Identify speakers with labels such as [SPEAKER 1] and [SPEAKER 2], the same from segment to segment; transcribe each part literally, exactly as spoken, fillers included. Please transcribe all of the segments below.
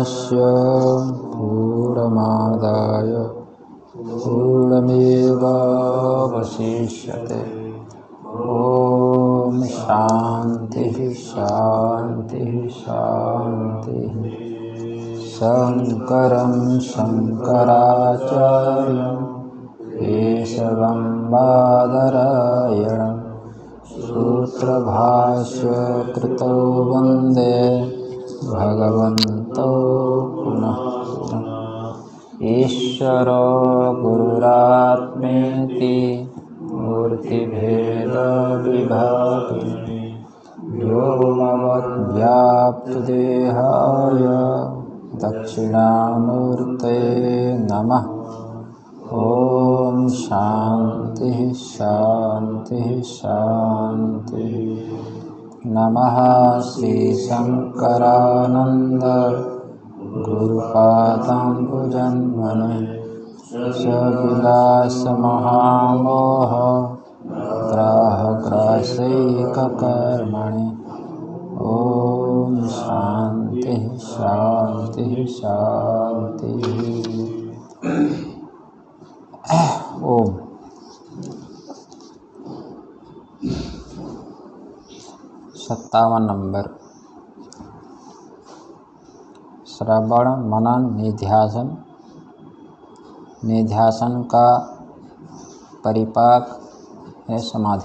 [SPEAKER 1] पूर्णस्य पूर्णमादाय पूर्णमेवावशिष्यते। ॐ शान्ति शान्ति शान्ति। शङ्करं शङ्कराचार्यं केशवं बादरायणं सूत्रभाष्यकृतौ वन्दे भगवन्तौ पुनः पुनः। ईश्वरो गुरुरात्मेति मूर्तिभेदविभागिने व्योमवद्व्याप्तदेहाय दक्षिणामूर्तये नमः। ॐ शान्ति शान्ति शान्ति। नमः श्री शंकरानंद गुरुपादाम्बुजन्मने सविलास महामोह ग्राहग्रासैककर्मणे। ॐ शान्ति शान्ति शान्ति। ओम सत्तावन नंबर श्रवण मनन निध्यासन। निध्यासन का परिपाक है समाधि।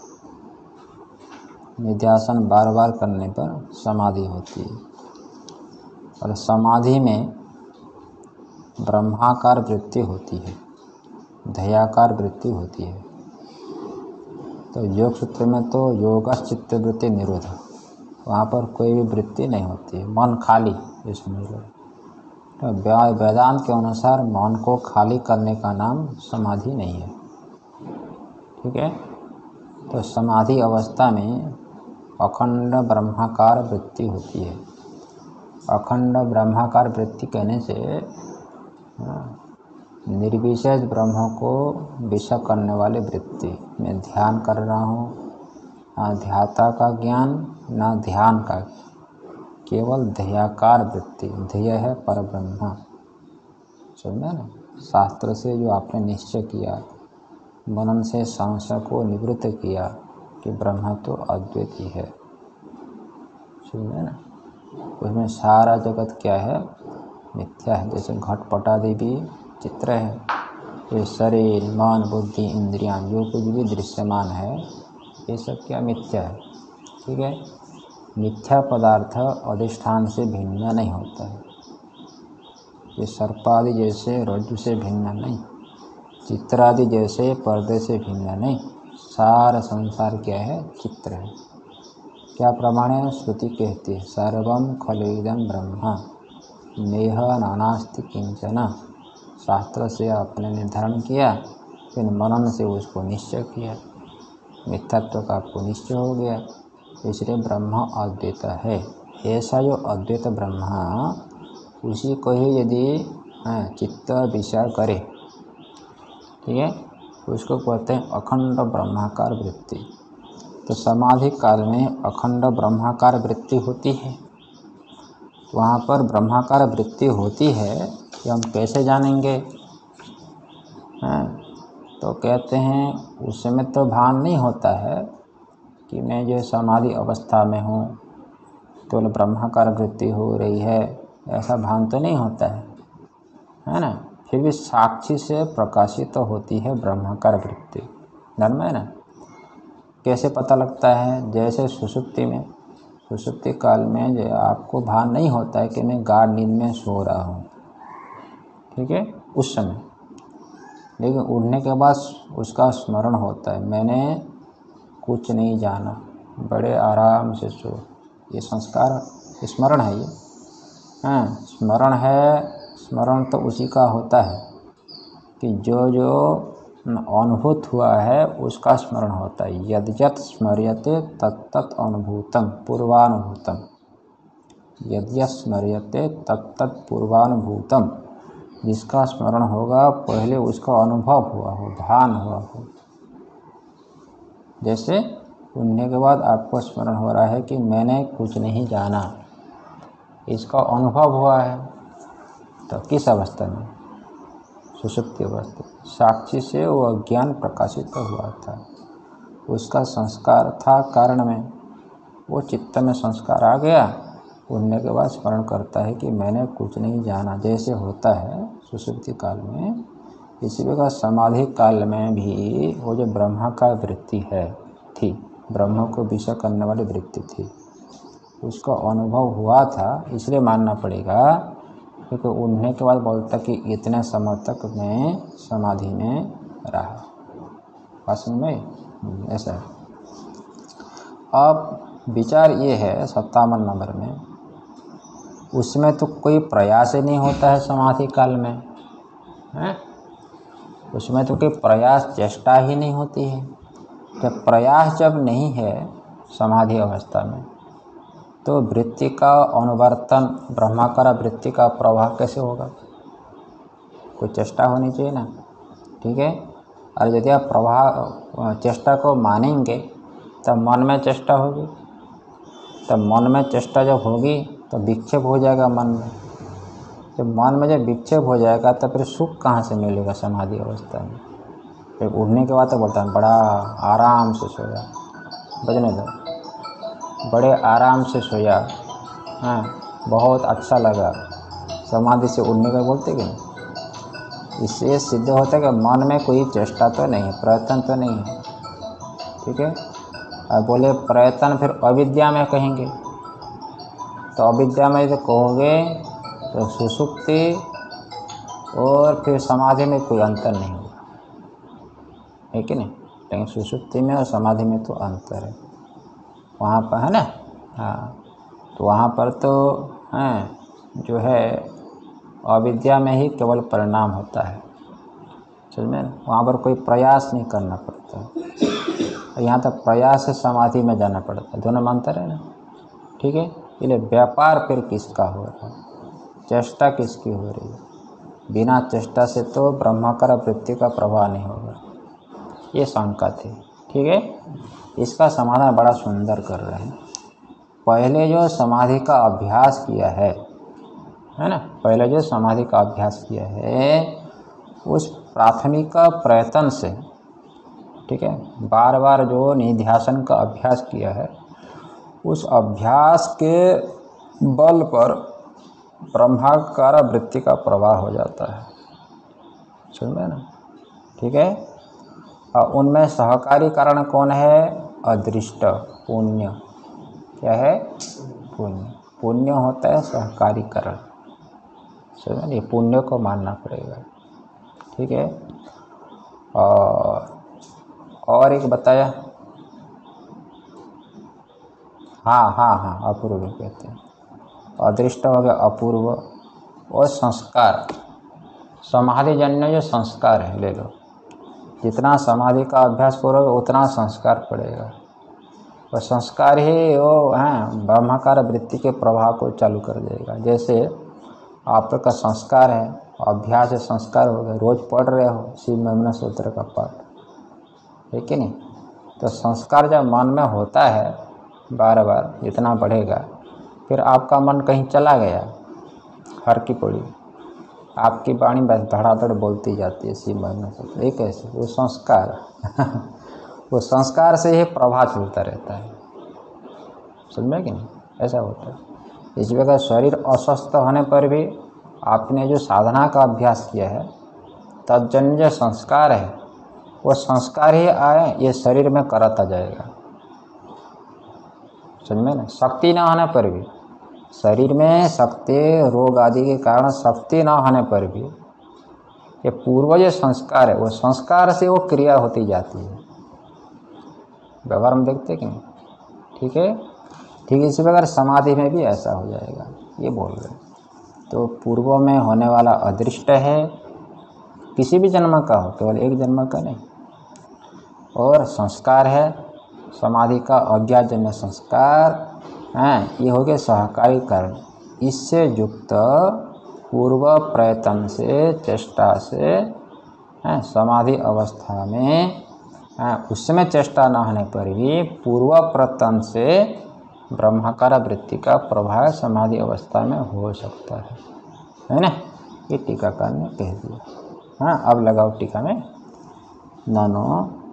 [SPEAKER 1] निध्यासन बार बार करने पर समाधि होती है और समाधि में ब्रह्माकार वृत्ति होती है, ध्ययाकार वृत्ति होती है। तो योग सूत्र में तो योगश्चित्त वृत्ति निरोध, वहाँ पर कोई भी वृत्ति नहीं होती है, मन खाली ये समझ लो। तो वेदांत के अनुसार मन को खाली करने का नाम समाधि नहीं है, ठीक है। तो समाधि अवस्था में अखंड ब्रह्माकार वृत्ति होती है। अखंड ब्रह्माकार वृत्ति कहने से निर्विशेष ब्रह्म को विषय करने वाली वृत्ति। मैं ध्यान कर रहा हूँ, ना ध्याता का ज्ञान ना ध्यान का, केवल ध्ययाकार वृत्ति। ध्येय है परब्रह्म, समझे ना। शास्त्र से जो आपने निश्चय किया, मनन से संशय को निवृत्त किया कि ब्रह्म तो अद्वैती है, समझे ना। उसमें सारा जगत क्या है, मिथ्या है। जैसे घटपटादि भी चित्र है, ये शरीर मन बुद्धि इंद्रियां जो कुछ भी दृश्यमान है ये सब क्या मिथ्या है, ठीक है। मिथ्या पदार्थ अधिष्ठान से भिन्न नहीं होता है। ये सर्पादि जैसे रज्जु से भिन्न नहीं, चित्रादि जैसे पर्दे से भिन्न नहीं। सारा संसार क्या है, चित्र है। क्या प्रमाण है, श्रुति कहती है सर्वम खलुइदं ब्रह्म नेह नानास्ति किंचन। शास्त्र से आपने निर्धारण किया, फिर मनन से उसको निश्चय किया, मिथ्यात्व का आपको निश्चय हो गया, इसलिए ब्रह्म अद्वैत है। ऐसा जो अद्वैत ब्रह्म, उसी को ही यदि चित्त विचार करे, ठीक है, उसको कहते हैं अखंड ब्रह्माकार वृत्ति। तो समाधि काल में अखंड ब्रह्माकार वृत्ति होती है। वहाँ पर ब्रह्माकार वृत्ति होती है कि हम कैसे जानेंगे, हैं? तो कहते हैं उस समय तो भान नहीं होता है कि मैं जो समाधि अवस्था में हूँ तो ब्रह्माकार वृत्ति हो रही है, ऐसा भान तो नहीं होता है, है ना। फिर भी साक्षी से प्रकाशित तो होती है ब्रह्माकार वृत्ति, धर्म है ना। कैसे पता लगता है, जैसे सुषुप्ति में, सुषुप्ति काल में जो आपको भान नहीं होता है कि मैं गाढ़ नींद में सो रहा हूँ, ठीक है, उस समय। लेकिन उठने के बाद उसका स्मरण होता है, मैंने कुछ नहीं जाना, बड़े आराम से सो। ये संस्कार स्मरण है, ये हाँ स्मरण है। स्मरण तो उसी का होता है कि जो जो अनुभूत हुआ है उसका स्मरण होता है। यद यत् स्मर्यते तत्तत् अनुभूतम पूर्वानुभूतम। यद यत् स्मर्यते तत्तत् पूर्वानुभूतम। जिसका स्मरण होगा पहले उसका अनुभव हुआ हो, भान हुआ हो। जैसे सुनने के बाद आपको स्मरण हो रहा है कि मैंने कुछ नहीं जाना, इसका अनुभव हुआ है। तो किस अवस्था में? सुषुप्ति अवस्था। साक्षी से वो अज्ञान प्रकाशित हुआ था, उसका संस्कार था कारण में, वो चित्त में संस्कार आ गया। उड़ने के बाद स्मरण करता है कि मैंने कुछ नहीं जाना, जैसे होता है सुषुप्ति काल में। इसी प्रकार समाधि काल में भी वो जो ब्रह्मा का वृत्ति है थी, ब्रह्म को विषय करने वाली वृत्ति थी, उसका अनुभव हुआ था। इसलिए मानना पड़ेगा, क्योंकि उड़ने के बाद बोलता कि इतने समय तक मैं समाधि में रहा। पास में ऐसा है। अब विचार ये है सत्तावन नंबर में, उसमें तो कोई प्रयास ही नहीं होता है समाधि काल में, हैं? उसमें तो कोई प्रयास चेष्टा ही नहीं होती है। जब प्रयास जब नहीं है समाधि अवस्था में, तो वृत्ति का अनुवर्तन, ब्रह्माकार वृत्ति का प्रवाह कैसे होगा? कोई चेष्टा होनी चाहिए ना, ठीक है। और यदि आप प्रवाह चेष्टा को मानेंगे तब मन में चेष्टा होगी, तब मन में चेष्टा जब होगी तो विक्षेप हो जाएगा मन में। जब मन में जब विक्षेप हो जाएगा तो फिर सुख कहाँ से मिलेगा समाधि अवस्था में? फिर उठने के बाद तो बोलता है बड़ा आराम से सोया, बजने दो, बड़े आराम से सोया, हाँ बहुत अच्छा लगा। समाधि से उठने का बोलते कि नहीं? इससे सिद्ध होता है कि मन में कोई चेष्टा तो नहीं है, प्रयत्न तो नहीं है, ठीक है। अब बोले प्रयत्न फिर अविद्या में कहेंगे, तो अविद्या में जो कहोगे तो सुषुप्ति और फिर समाधि में कोई अंतर नहीं होगा, है कि नहीं? लेकिन सुषुप्ति में और समाधि में तो अंतर है, वहाँ पर है ना। हाँ, तो वहाँ पर तो हैं जो है अविद्या में ही केवल परिणाम होता है, समझ में? वहाँ पर कोई प्रयास नहीं करना पड़ता है। यहाँ तक प्रयास से समाधि में जाना पड़ता है, दोनों में अंतर है ना, ठीक है। इसलिए व्यापार फिर किसका हो रहा है, चेष्टा किसकी हो रही है? बिना चेष्टा से तो ब्रह्माकार वृत्ति का प्रवाह नहीं होगा, ये शंका थी, ठीक है। इसका समाधान बड़ा सुंदर कर रहे हैं। पहले जो समाधि का अभ्यास किया है, है ना, पहले जो समाधि का अभ्यास किया है उस प्राथमिक प्रयत्न से, ठीक है, बार बार जो निध्यासन का अभ्यास किया है, उस अभ्यास के बल पर ब्रह्माकार वृत्ति का प्रवाह हो जाता है, समझ में ना, ठीक है। और उनमें सहकारी कारण कौन है? अदृष्ट पुण्य। क्या है? पुण्य। पुण्य होता है सहकारी कारण, समझ में? पुण्य को मानना पड़ेगा, ठीक है। और और एक बताया, हाँ हाँ हाँ अपूर्व कहते हैं। अदृष्ट हो गया अपूर्व, और संस्कार, समाधि जन्य जो संस्कार है, ले लो, जितना समाधि का अभ्यास करोगे उतना संस्कार पड़ेगा, और संस्कार ही वो हैं ब्रह्माकार वृत्ति के प्रभाव को चालू कर देगा। जैसे आपका संस्कार है, अभ्यास है, संस्कार हो गया, रोज़ पढ़ रहे हो शिव महिमा सूत्र का पाठ, है कि नहीं? तो संस्कार जब मन में होता है बार बार जितना बढ़ेगा, फिर आपका मन कहीं चला गया, हर की पड़ी, आपकी वाणी बस धड़ाधड़ बोलती जाती है शिव महिमा सूत्र, एक ऐसे वो संस्कार वो संस्कार से ही प्रभाव चलता रहता है, समझ में कि नहीं? ऐसा होता है। इस वजह शरीर अस्वस्थ होने पर भी आपने जो साधना का अभ्यास किया है, तत्जन्य जो संस्कार है, वो संस्कार ही आए ये शरीर में कराता जाएगा, समझ में ना। शक्ति ना होने पर भी, शरीर में शक्ति, रोग आदि के कारण शक्ति ना होने पर भी ये पूर्व जो संस्कार है, वो संस्कार से वो क्रिया होती जाती है, व्यवहार में देखते कि नहीं, ठीक है। ठीक इसी प्रकार समाधि में भी ऐसा हो जाएगा, ये बोल रहे। तो पूर्व में होने वाला अदृष्ट है, किसी भी जन्म का हो, केवल एक जन्म का नहीं, और संस्कार है समाधि का अज्ञातजन्य संस्कार हैं, ये हो गए सहकारी कारण। इससे युक्त पूर्व प्रयत्न से, चेष्टा से हैं समाधि अवस्था में, उसमें चेष्टा न होने पर भी पूर्व प्रयत्न से ब्रह्माकार वृत्ति का प्रभाव समाधि अवस्था में हो सकता है, है ना। ये टीकाकार ने कह दिया। हाँ, अब लगाओ टीका में। ननो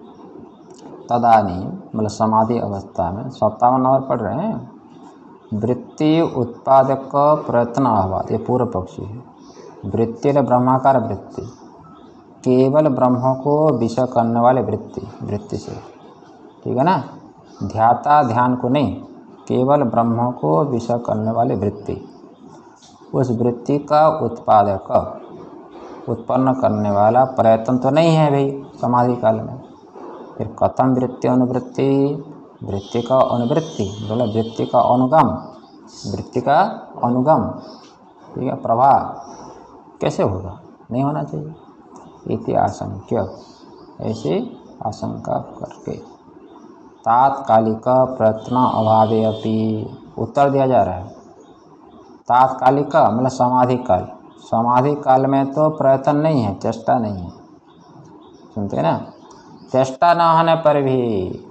[SPEAKER 1] तदानी मतलब समाधि अवस्था में सत्तावन नंबर पढ़ रहे हैं। वृत्ति उत्पादक प्रयत्न अभाव, ये पूर्व पक्षी है। वृत्ति ब्रह्माकार वृत्ति, केवल ब्रह्म को विषय करने वाले वृत्ति, वृत्ति से, ठीक है ना। ध्याता ध्यान को नहीं, केवल ब्रह्म को विषय करने वाले वृत्ति, उस वृत्ति का उत्पादक उत्पन्न करने वाला प्रयत्न तो नहीं है भाई समाधि काल में। फिर कथम वृत्ति अनुवृत्ति, वृत्ति का अनुवृत्ति बोला, वृत्ति का अनुगम, वृत्ति का अनुगम, ठीक है, प्रभाव कैसे होगा, नहीं होना चाहिए। इति आशंक्य, ऐसे आशंका करके। तात्कालिक प्रयत्न अभावे अपि, उत्तर दिया जा रहा है। तात्कालिक मतलब समाधि काल, समाधि काल में तो प्रयत्न नहीं है, चेष्टा नहीं है, सुनते हैं ना। चेष्टा न होने पर भी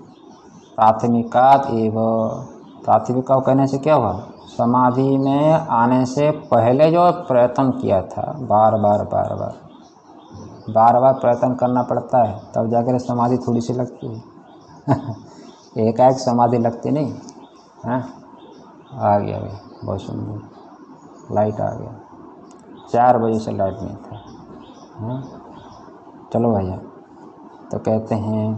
[SPEAKER 1] प्राथमिकात एवं, प्राथमिका कहने से क्या हुआ, समाधि में आने से पहले जो प्रयत्न किया था, बार बार बार बार बार बार प्रयत्न करना पड़ता है, तब जाकर समाधि थोड़ी सी लगती है एकाएक समाधि लगती नहीं। हाँ, आ गया भाई, बहुत सुंदर, लाइट आ गया। चार बजे से लाइट नहीं था। हाँ, चलो भैया। तो कहते हैं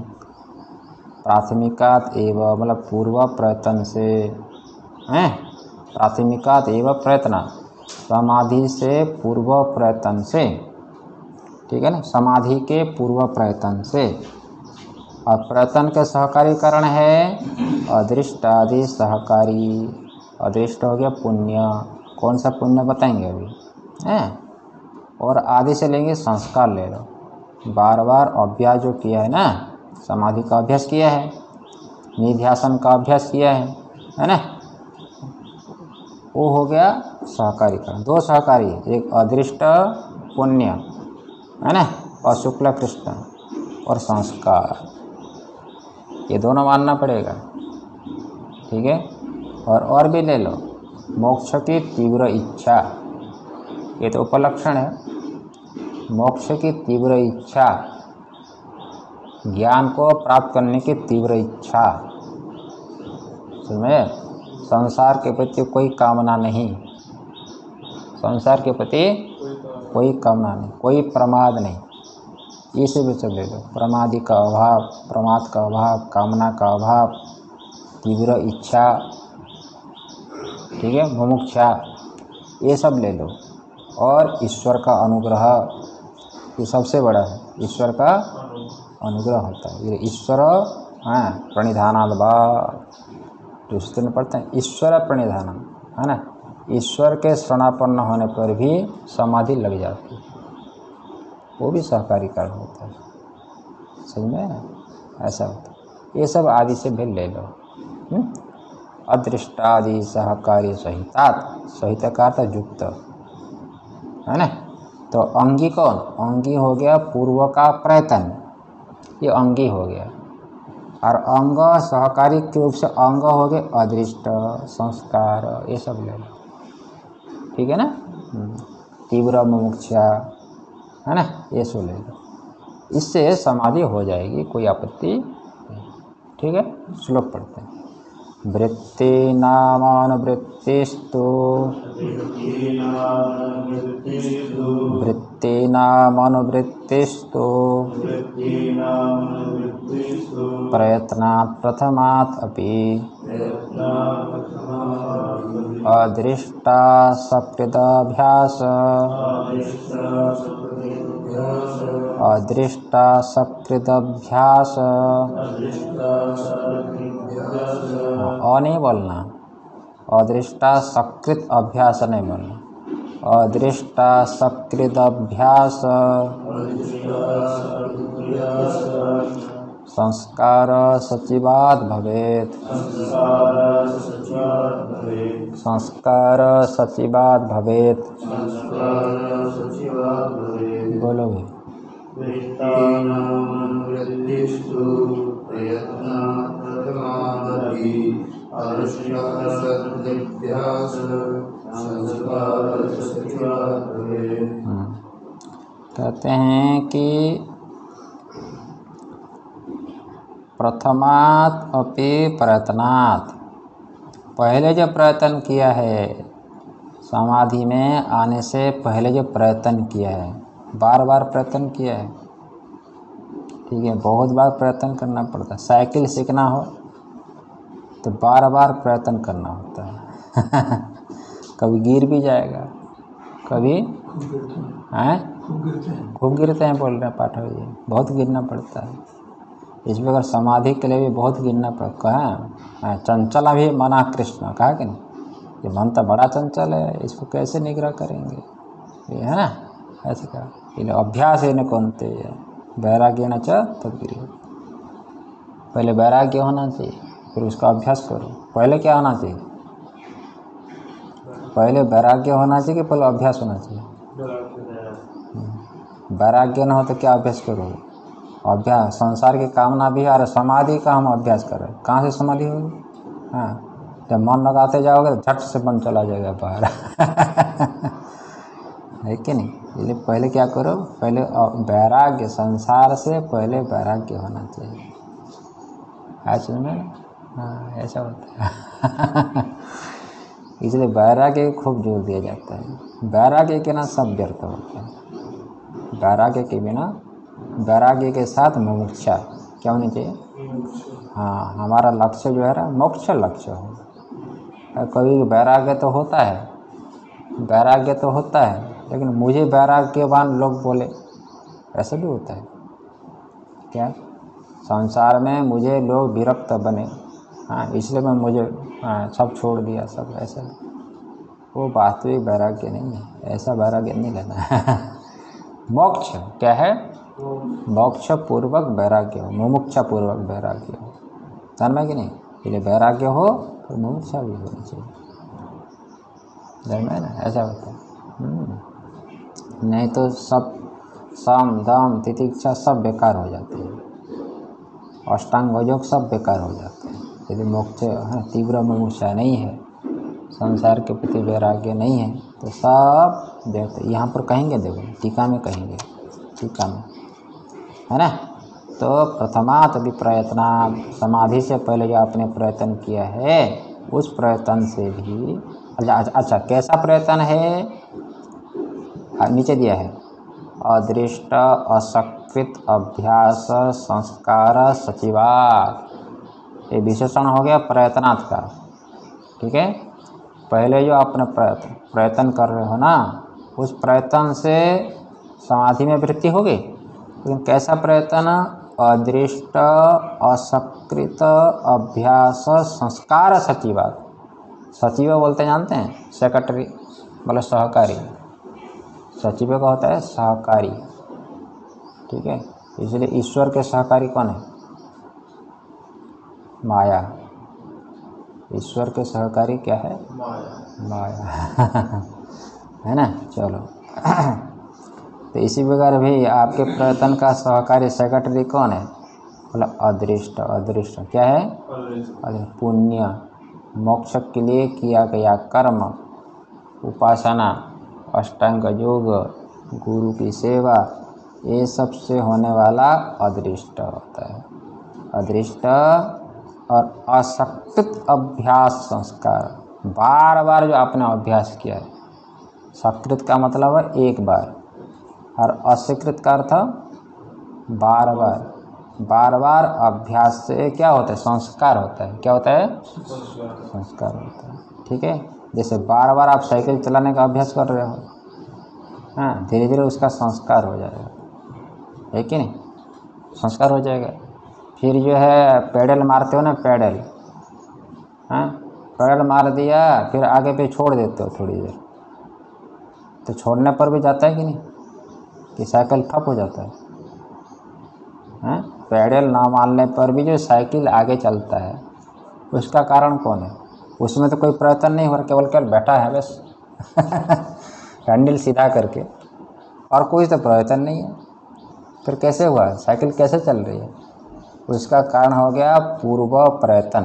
[SPEAKER 1] प्राथमिकात एवं मतलब पूर्व प्रयत्न से, हैं, प्राथमिकात एवं प्रयत्न, समाधि से पूर्व प्रयत्न से, ठीक है ना, समाधि के पूर्व प्रयत्न से। और प्रयत्न के सहकारी कारण है अदृष्ट आदि सहकारी। अदृष्ट हो गया पुण्य, कौन सा पुण्य बताएंगे अभी, हैं। और आदि से लेंगे संस्कार, ले लो, बार बार अभ्यास जो किया है ना, समाधि का अभ्यास किया है, निध्यासन का अभ्यास किया है, है ना, वो हो गया सहकारी कारण। दो सहकारी, एक अदृष्ट पुण्य, है ना, और शुक्ल कृष्ण और संस्कार, ये दोनों मानना पड़ेगा, ठीक है। और और भी ले लो, मोक्ष की तीव्र इच्छा, ये तो उपलक्षण है। मोक्ष की तीव्र इच्छा, ज्ञान को प्राप्त करने की तीव्र इच्छा, समझे। संसार के प्रति कोई कामना नहीं, संसार के प्रति कोई कामना नहीं, कोई प्रमाद नहीं, ये से भी सब ले लो। प्रमादि का अभाव, प्रमाद का अभाव, कामना का अभाव, तीव्र इच्छा, ठीक है, मुमुक्षा, ये सब ले लो। और ईश्वर का अनुग्रह, ये सबसे बड़ा है, ईश्वर का अनुग्रह होता है। ये ईश्वर, हाँ, प्रणिधानाद बा, जो सूत्र में पढ़ते हैं ईश्वर प्रणिधानम, है ना। ईश्वर के शरणापन्न होने पर भी समाधि लग जाती है, वो भी सहकारी कारण होता है, समझ में ना, ऐसा होता है। ये सब आदि से भी ले लो। अदृष्टादि सहकारी सहितात, सहित का था युक्त, है ना। तो अंगी कौन, अंगी हो गया पूर्व का प्रयत्न, ये अंगी हो गया। और अंग सहकारी के रूप से अंग हो गए अदृष्ट, संस्कार, ये सब ले लो, ठीक है ना। तीव्र मुमुक्षा, है ना, ये सब ले लो, इससे समाधि हो जाएगी, कोई आपत्ति नहीं, ठीक है। श्लोक पढ़ते हैं। वृत्ति नामानुवृत्तिस्तु, वृत्ति नामानुवृत्तिस्तु प्रयत्नात् प्रथमात् अपि अदृष्टा सकृदभ्यास, अदृष्टा सकृदभ्यास, अ नहीं बोलना, अदृष्टा सकृत अभ्यास नहीं बोलना, अदृष्टा सकृत अभ्यास संस्कार सचिवाद भवेत्, संस्कार सचिवाद भवेत्, बोलो भाई। कहते हैं कि प्रथमात् अपि प्रयत्नात्, पहले जो प्रयत्न किया है समाधि में आने से पहले जो प्रयत्न किया है, बार बार प्रयत्न किया है, ठीक है, बहुत बार प्रयत्न करना पड़ता है। साइकिल सीखना हो तो बार बार प्रयत्न करना होता है कभी गिर भी जाएगा, कभी हैं खूब गिरते हैं, बोल रहे हैं पाठक जी, बहुत गिरना पड़ता है। इस प्रकार समाधि के लिए भी बहुत गिरना पड़ता है। चंचल भी मना कृष्ण कहा कि नहीं, ये मन तो बड़ा चंचल है, इसको कैसे निग्रह करेंगे, ये है ना, ऐसे कहा। ये अभ्यास है न कौनते वैराग्य न च तद्गिरी, पहले वैराग्य होना चाहिए फिर उसका अभ्यास करो। पहले क्या होना चाहिए, पहले वैराग्य होना चाहिए कि पहले अभ्यास होना चाहिए? वैराग्य न हो तो क्या अभ्यास करोगे? अभ्यास, संसार की कामना भी है और समाधि का हम अभ्यास कर रहे हैं, कहाँ से समाधि होगी? हाँ, जब मन लगाते जाओगे तो झट से मन चला जाएगा बाहर है कि नहीं? इसलिए पहले क्या करो, पहले वैराग्य, संसार से पहले वैराग्य होना चाहिए। आज में हाँ ऐसा होता है इसलिए वैराग्य खूब जोर दिया जाता है। वैराग्य के ना सब व्यर्थ होता है। वैराग्य के बिना, वैराग्य के साथ मुमुक्षा क्या होनी चाहिए? हाँ, हमारा लक्ष्य जो है ना मोक्ष लक्ष्य हो। कभी वैराग्य तो होता है, वैराग्य तो होता है, लेकिन मुझे वैराग्यवान लोग बोले, ऐसा भी होता है क्या? संसार में मुझे लोग विरक्त बने, हाँ इसलिए मैं मुझे हाँ सब छोड़ दिया सब, ऐसा वो वास्तविक वैराग्य नहीं है, ऐसा वैराग्य नहीं लेना है मोक्ष क्या है? मोक्ष पूर्वक वैराग्य हो, मुमुक्षा पूर्वक वैराग्य हो, समझ में कि नहीं? इसलिए वैराग्य हो तो मुमुक्षा भी होनी चाहिए, समझ में ना, ऐसा होता है। नहीं तो सब साम दाम तितिक्षा सब बेकार हो जाते हैं, अष्टांग योग सब बेकार हो जाते हैं। यदि मोक्ष है, तीव्र मुमुक्षा नहीं है, संसार के प्रति वैराग्य नहीं है तो सब व्यर्थ। यहाँ पर कहेंगे, देखो टीका में कहेंगे, टीका में है ना, तो प्रथमात् अपि प्रयत्नात्, समाधि से पहले जो आपने प्रयत्न किया है उस प्रयत्न से भी, अच्छा अच्छा कैसा प्रयत्न है, नीचे दिया है, अदृष्ट असकृत अभ्यास संस्कार सचिवात्, ये विशेषण हो गया प्रयत्नात् का, ठीक है। पहले जो आपने प्रयत्न प्रयत्न कर रहे हो ना, उस प्रयत्न से समाधि में वृत्ति होगी, लेकिन कैसा प्रयत्न? अदृष्ट असकृत अभ्यास संस्कार सचिवात्, सचिव बोलते जानते हैं, सेक्रेटरी मतलब सहकारी, सचिव का होता है सहकारी, ठीक है। इसलिए ईश्वर के सहकारी कौन है? माया। ईश्वर के सहकारी क्या है? माया, माया है ना। चलो तो इसी प्रकार भी आपके प्रयत्न का सहकारी सेक्रेटरी कौन है? मतलब अदृष्ट। अदृष्ट क्या है? पुण्य, मोक्ष के लिए किया गया कर्म, उपासना, अष्टांग योग, गुरु की सेवा, ये सब से होने वाला अदृष्ट होता है। अदृष्ट और असकृत अभ्यास संस्कार, बार बार जो आपने अभ्यास किया है, सकृत का मतलब है एक बार, और असकृत का अर्थ बार बार, बार बार अभ्यास से क्या होता है? संस्कार होता है। क्या होता है? संस्कार होता है, ठीक है। जैसे बार बार आप साइकिल चलाने का अभ्यास कर रहे हो, हाँ, धीरे धीरे उसका संस्कार हो जाएगा, है कि नहीं? संस्कार हो जाएगा। फिर जो है पैडल मारते हो ना, पैडल, हाँ, पैडल मार दिया, फिर आगे पे छोड़ देते हो थोड़ी देर, तो छोड़ने पर भी जाता है कि नहीं, कि साइकिल ठप हो जाता है, हाँ? पैडल ना मारने पर भी जो साइकिल आगे चलता है, उसका कारण कौन है? उसमें तो कोई प्रयत्न नहीं हो रहा, केवल केवल बैठा है बस हैंडल सीधा करके, और कोई तो प्रयत्न नहीं है। फिर कैसे हुआ? साइकिल कैसे चल रही है? उसका कारण हो गया पूर्व प्रयत्न।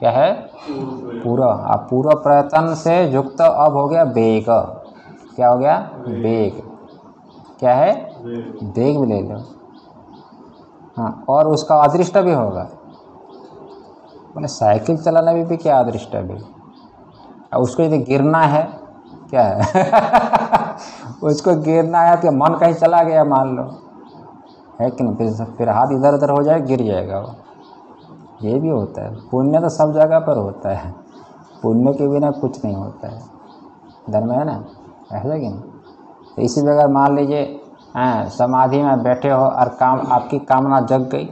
[SPEAKER 1] क्या है? पूर्व। अब पूर्व प्रयत्न से युक्त अब हो गया वेग। क्या हो गया? वेग। क्या है? वेग भी ले लो। हाँ, और उसका अदृष्ट भी होगा। मैंने साइकिल चलाना भी, भी क्या अदृष्ट भी। और उसको यदि गिरना है, क्या है उसको गिरना है तो मन कहीं चला गया मान लो, है कि नहीं, फिर फिर हाथ इधर उधर हो जाए, गिर जाएगा वो। ये भी होता है। पुण्य तो सब जगह पर होता है, पुण्य के बिना कुछ नहीं होता है। धर्म है ना, ऐसा कि नहीं। तो इसी प्रकार मान लीजिए हाँ, समाधि में बैठे हो और काम आपकी कामना जग गई,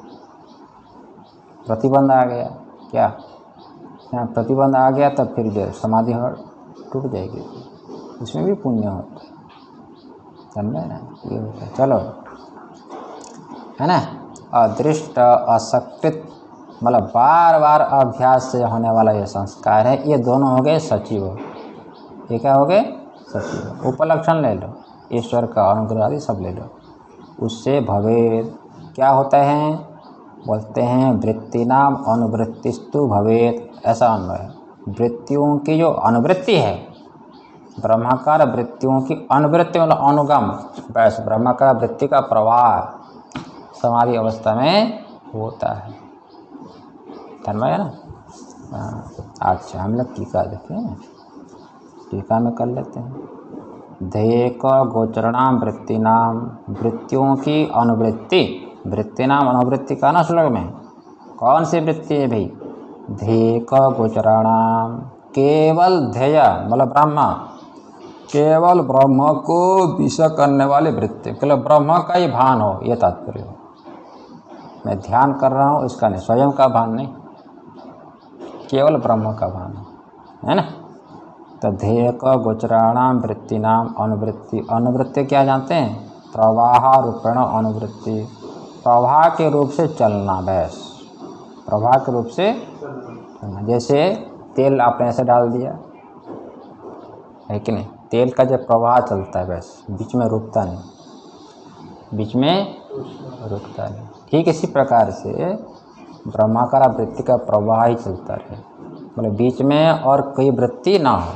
[SPEAKER 1] प्रतिबंध आ गया, क्या हाँ, प्रतिबंध आ गया, तब फिर जो समाधि हो टूट जाएगी, उसमें भी पुण्य होता है। समझे ना, ये होता है। चलो, है ना। अदृष्ट असकृत मतलब बार बार अभ्यास से होने वाला ये संस्कार है। ये दोनों हो गए सचिव। ये क्या हो गए? सचिव। उपलक्षण ले लो, ईश्वर का अनुग्रह आदि सब ले लो। उससे भवेद क्या होता है? बोलते हैं वृत्ति नाम अनुवृत्तिस्तु भवेद। ऐसा अन्वय है। वृत्तियों की जो अनुवृत्ति है, ब्रह्माकार वृत्तियों की अनुवृत्ति मतलब अनुगम, बस ब्रह्माकार वृत्ति का प्रवाह समाधि अवस्था में होता है। धर्म है ना। अच्छा, हम लोग टीका देखें, टीका में कर लेते हैं। ध्येय गोचरणाम वृत्ति नाम, वृत्तियों की अनुवृत्ति, वृत्ति नाम अनुवृत्ति का ना श्लोक में कौन सी वृत्ति है भाई? ध्येय गोचराणाम, केवल ध्येय मतलब ब्रह्म, केवल ब्रह्म को विषय करने वाली वृत्ति, केवल ब्रह्म का ही भान हो, ये तात्पर्य हो। मैं ध्यान कर रहा हूँ इसका नहीं, स्वयं का भान नहीं, केवल ब्रह्म का भान हो, है ना। तो ध्येय का गोचराणाम वृत्ति नाम अनुवृत्ति। अनुवृत्ति क्या जानते हैं? प्रवाह रूपेण अनुवृत्ति, प्रवाह के रूप से चलना, बस प्रवाह के रूप से चलना। जैसे तेल आपने ऐसे डाल दिया, है कि नहीं, तेल का जब प्रवाह चलता है बस, बीच में रुकता नहीं, बीच में रुकता नहीं। ठीक इसी प्रकार से ब्रह्माकार वृत्ति का प्रवाह ही चलता रहे, मतलब बीच में और कोई वृत्ति ना हो,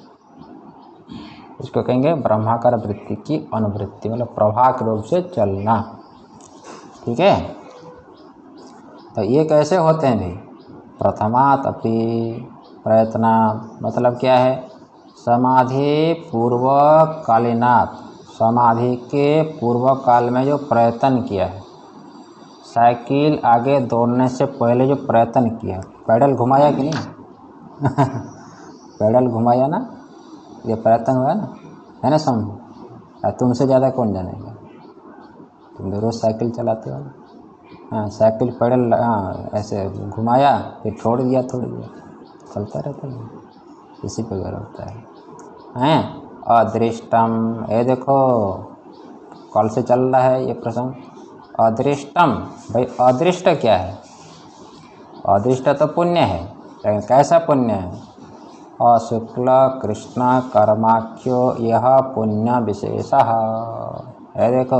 [SPEAKER 1] इसको कहेंगे ब्रह्माकार वृत्ति की अनुवृत्ति, मतलब प्रवाह के रूप से चलना। ठीक है। तो ये कैसे होते हैं भाई? प्रथमात अपि प्रयत्न, मतलब क्या है? समाधि पूर्व कालीनात, समाधि के पूर्व काल में जो प्रयत्न किया है, साइकिल आगे दौड़ने से पहले जो प्रयत्न किया, पैडल घुमाया कि नहीं पैडल घुमाया ना, ये प्रयत्न हुआ ना, है ना समझ। तुमसे ज़्यादा कौन जानेगा, तुम तो रोज़ साइकिल चलाते हो। हाँ, साइकिल पैडल हाँ ऐसे घुमाया, फिर छोड़ दिया, थोड़ी देर चलता रहता है, इसी प्रकार होता है। हैं अदृष्टम, ये देखो कल से चल रहा है ये प्रसंग। अदृष्टम, भाई अदृष्ट क्या है? अदृष्ट तो पुण्य है, लेकिन कैसा पुण्य है? अशुक्ल कृष्ण कर्माख्यो यह पुण्य विशेषः है। देखो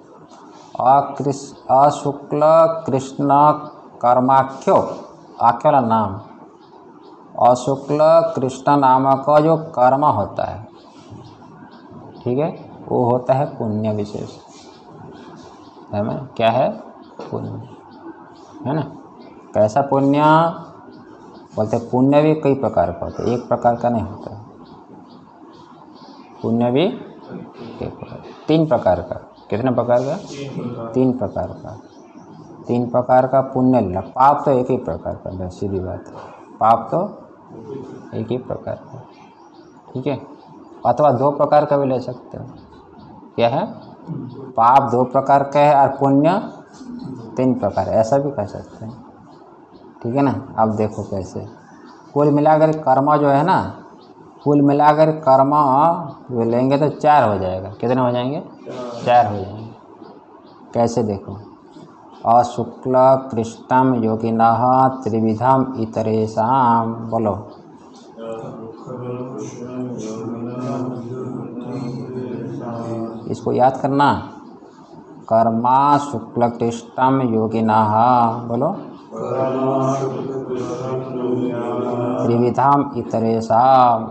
[SPEAKER 1] अशुक्ल कृष्ण कर्माख्यो, आख्य वाला नाम, अशुक्ल कृष्ण नाम का जो कर्म होता है, ठीक है, वो होता है पुण्य विशेष, है ना। क्या है? पुण्य, है ना। कैसा पुण्य? बोलते पुण्य भी कई प्रकार का होता है, एक प्रकार का नहीं होता। पुण्य भी एक प्रकार, तीन प्रकार का। कितने प्रकार का? तीन प्रकार का। तीन प्रकार का पुण्य लेना। पाप तो एक ही प्रकार का, बस सीधी बात है, पाप तो एक ही प्रकार का, ठीक है। अथवा दो प्रकार का भी ले सकते हो। क्या है? पाप दो प्रकार का है और पुण्य तीन प्रकार, ऐसा भी कह सकते हैं, ठीक है ना। अब देखो कैसे कुल मिलाकर कर्म जो है ना, कुल मिलाकर कर्म जो लेंगे तो चार हो जाएगा। कितने हो जाएंगे? चार हो जाएंगे। कैसे देखो, अशुक्ल कृष्णम योगिनः त्रिविधम इतरेषाम, बोलो। इसको याद करना, कर्मा शुक्ल कृष्णम योगिनः, बोलो। त्रिविधाम इतरेषाम।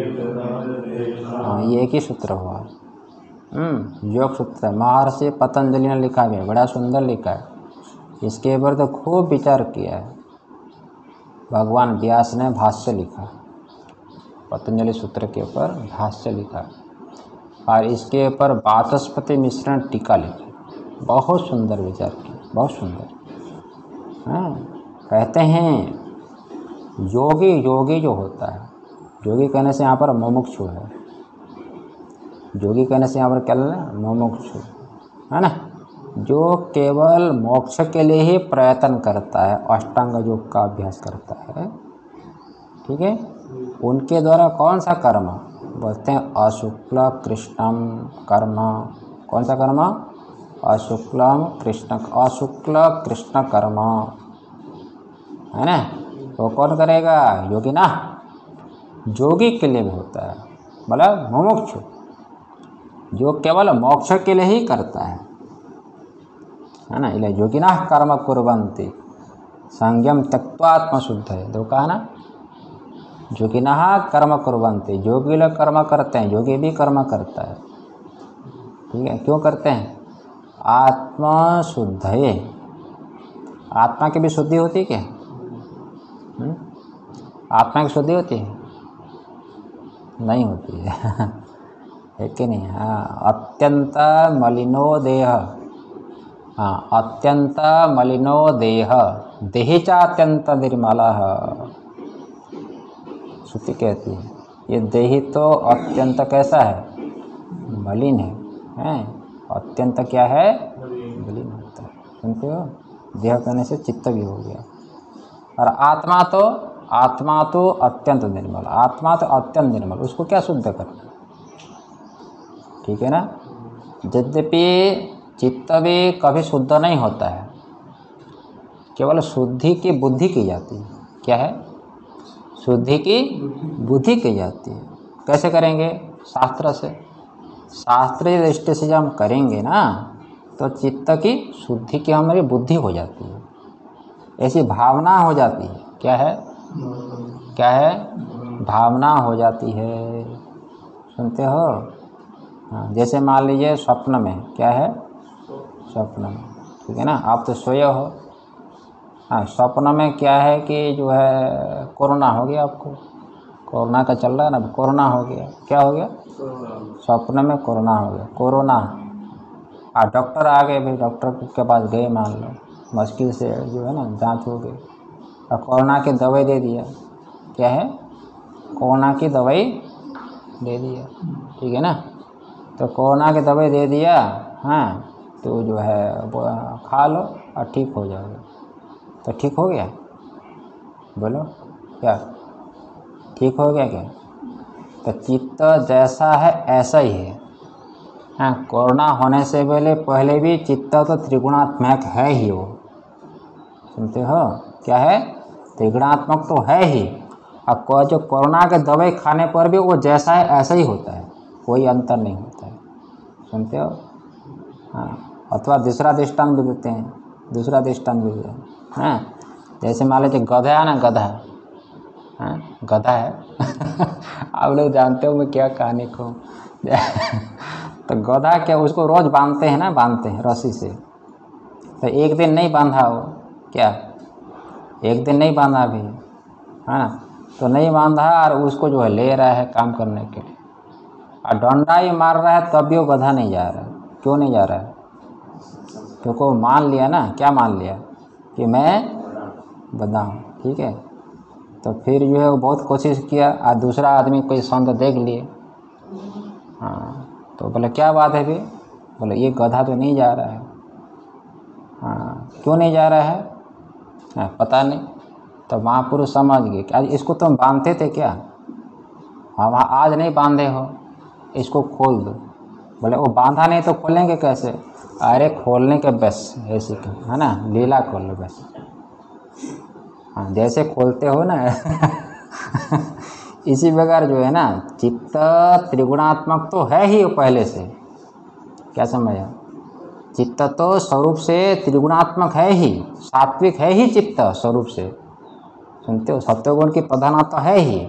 [SPEAKER 1] हाँ, ये एक ही सूत्र हुआ। हम्म योग सूत्र महर्षि पतंजलि ने लिखा है, बड़ा सुंदर लिखा है। इसके ऊपर तो खूब विचार किया है। भगवान व्यास ने भाष्य लिखा, पतंजलि सूत्र के ऊपर भाष्य लिखा, और इसके ऊपर वाचस्पति मिश्र ने टीका लिखी। बहुत सुंदर विचार किया, बहुत सुंदर। हाँ, कहते हैं योगी योगी जो होता है, योगी कहने से यहाँ पर मुमुक्षु है। योगी कहने से यहाँ पर क्या लेना, मुमुक्षु है ना, जो केवल मोक्ष के लिए ही प्रयत्न करता है, अष्टांग योग का अभ्यास करता है, ठीक है। उनके द्वारा कौन सा कर्म बोलते हैं, अशुक्ल कृष्णम कर्म। कौन सा कर्म, अशुक्लम कृष्ण, अशुक्ल कृष्ण कर्म, है ना। तो कौन करेगा, योगी ना। योगी के लिए भी होता है, मतलब मुमुक्षु जो केवल मोक्ष के लिए ही करता है, है ना। इले योगिना कर्म कुर्वन्ति संयम त्यक्त्वा आत्मशुद्ध है, दो कहा ना। योगिना कर्म कुर्वन्ति, योगी लोग कर्म करते हैं, योगी भी कर्म करता है, ठीक है। क्यों करते हैं, आत्मशुद्ध है। आत्मा की भी शुद्धि होती है क्या, हुँ? आत्मा की शुद्धि होती है, नहीं होती है है कि नहीं। हाँ, अत्यंत मलिनो देह, हाँ, अत्यंत मलिनो देह देहि च अत्यंत निर्मला। श्रुति कहती है ये देहि तो अत्यंत कैसा है, मलिन है, हैं। अत्यंत क्या है, मलिन होता है, सुनते हो। देह कहने से चित्त भी हो गया। और आत्मा तो आत्मा तो अत्यंत निर्मल, आत्मा तो अत्यंत निर्मल, उसको क्या शुद्ध करना, ठीक है ना। यद्यपि चित्त भी कभी शुद्ध नहीं होता है, केवल शुद्धि की बुद्धि की जाती है। क्या है, शुद्धि की बुद्धि की जाती है। कैसे करेंगे, शास्त्र से, शास्त्रीय दृष्टि से जब हम करेंगे ना, तो चित्त की शुद्धि की हमारी बुद्धि हो जाती है, ऐसी भावना हो जाती है। क्या है, क्या है, भावना हो जाती है, सुनते हो। हाँ, जैसे मान लीजिए स्वप्न में, क्या है, स्वप्न में, ठीक है ना, आप तो सोए हो। हाँ, स्वप्न में क्या है कि जो है कोरोना हो गया, आपको कोरोना का चल रहा है ना, कोरोना हो गया। क्या हो गया, स्वप्न में कोरोना हो गया, कोरोना। हाँ, डॉक्टर आ गए भाई, डॉक्टर के पास गए, मान लो मुश्किल से जो है ना जांच हो गई, और कोरोना की दवाई दे दिया। क्या है, कोरोना की दवाई दे दिया, ठीक है ना। तो कोरोना की दवाई दे दिया, हाँ, तो जो है खा लो और ठीक हो जाओगे। तो ठीक हो गया, बोलो क्या, ठीक हो गया क्या। तो चित्त जैसा है ऐसा ही है। हाँ, कोरोना होने से पहले पहले भी चित्त तो त्रिगुणात्मक है ही, वो सुनते हो। क्या है, त्रिगुणात्मक तो है ही। और जो कोरोना के दवाई खाने पर भी वो जैसा है ऐसा ही होता है, कोई अंतर नहीं होता है, सुनते हो। हाँ, अथवा दूसरा दृष्टांत भी देते हैं, दूसरा दृष्टांत भी देते हैं। हाँ, जैसे मान लीजिए गधा है ना, गधा, हाँ, गधा है आप लोग जानते हो मैं क्या कहानी को तो गधा क्या, उसको रोज़ बांधते हैं ना, बांधते हैं रस्सी से। तो एक दिन नहीं बांधा हो, क्या एक दिन नहीं बांधा भी, हाँ, तो नहीं बांधा और उसको जो है ले रहा है काम करने के लिए, और डंडा ही मार रहा है, तब भी वो गधा नहीं जा रहा है। क्यों नहीं जा रहा है, क्योंकि वो मान लिया ना, क्या मान लिया कि मैं गधा हूँ, ठीक है। तो फिर जो है वो बहुत कोशिश किया, और दूसरा आदमी कोई संत देख लिए, हाँ, तो बोले क्या बात है फिर, बोले ये गधा तो नहीं जा रहा है। हाँ, क्यों नहीं जा रहा है, हाँ, पता नहीं। तो महापुरुष समझ गए कि आज इसको तुम बांधते थे क्या, हाँ, वहाँ आज नहीं बांधे हो, इसको खोल दो। बोले वो बांधा नहीं तो खोलेंगे कैसे, अरे खोलने के बस ऐसे है ना, लीला खोल लो बस। हाँ, जैसे खोलते हो ना इसी प्रकार जो है ना, चित्त त्रिगुणात्मक तो है ही वो पहले से। क्या समझा, चित्त तो स्वरूप से त्रिगुणात्मक है ही, सात्विक है ही चित्त स्वरूप से, सुनते हो, सत्वगुण की प्रधानता है ही,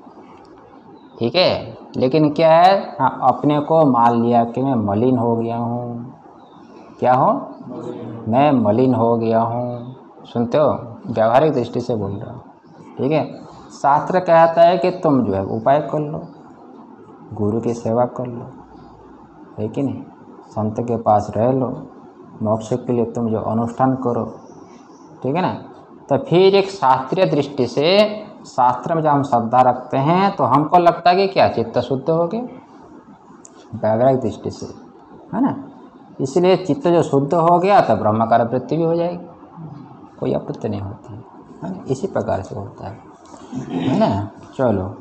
[SPEAKER 1] ठीक है। लेकिन क्या है, हाँ, अपने को मान लिया कि मैं मलिन हो गया हूँ, क्या हो, मैं मलिन हो गया हूँ, सुनते हो, व्यावहारिक दृष्टि से बोल रहा हूँ, ठीक है। शास्त्र कहता है कि तुम जो है उपाय कर लो, गुरु की सेवा कर लो, है कि नहीं, संत के पास रह लो, मोक्ष के लिए तुम जो अनुष्ठान करो, ठीक है ना। तो फिर एक शास्त्रीय दृष्टि से शास्त्र में जब हम श्रद्धा रखते हैं तो हमको लगता है कि क्या चित्त शुद्ध हो गया, व्यावहारिक दृष्टि से, है ना। इसलिए चित्त जो शुद्ध हो गया तो ब्रह्माकार वृत्ति भी हो जाएगी, कोई आपत्ति नहीं होती है ना। इसी प्रकार से होता है, है ना। चलो,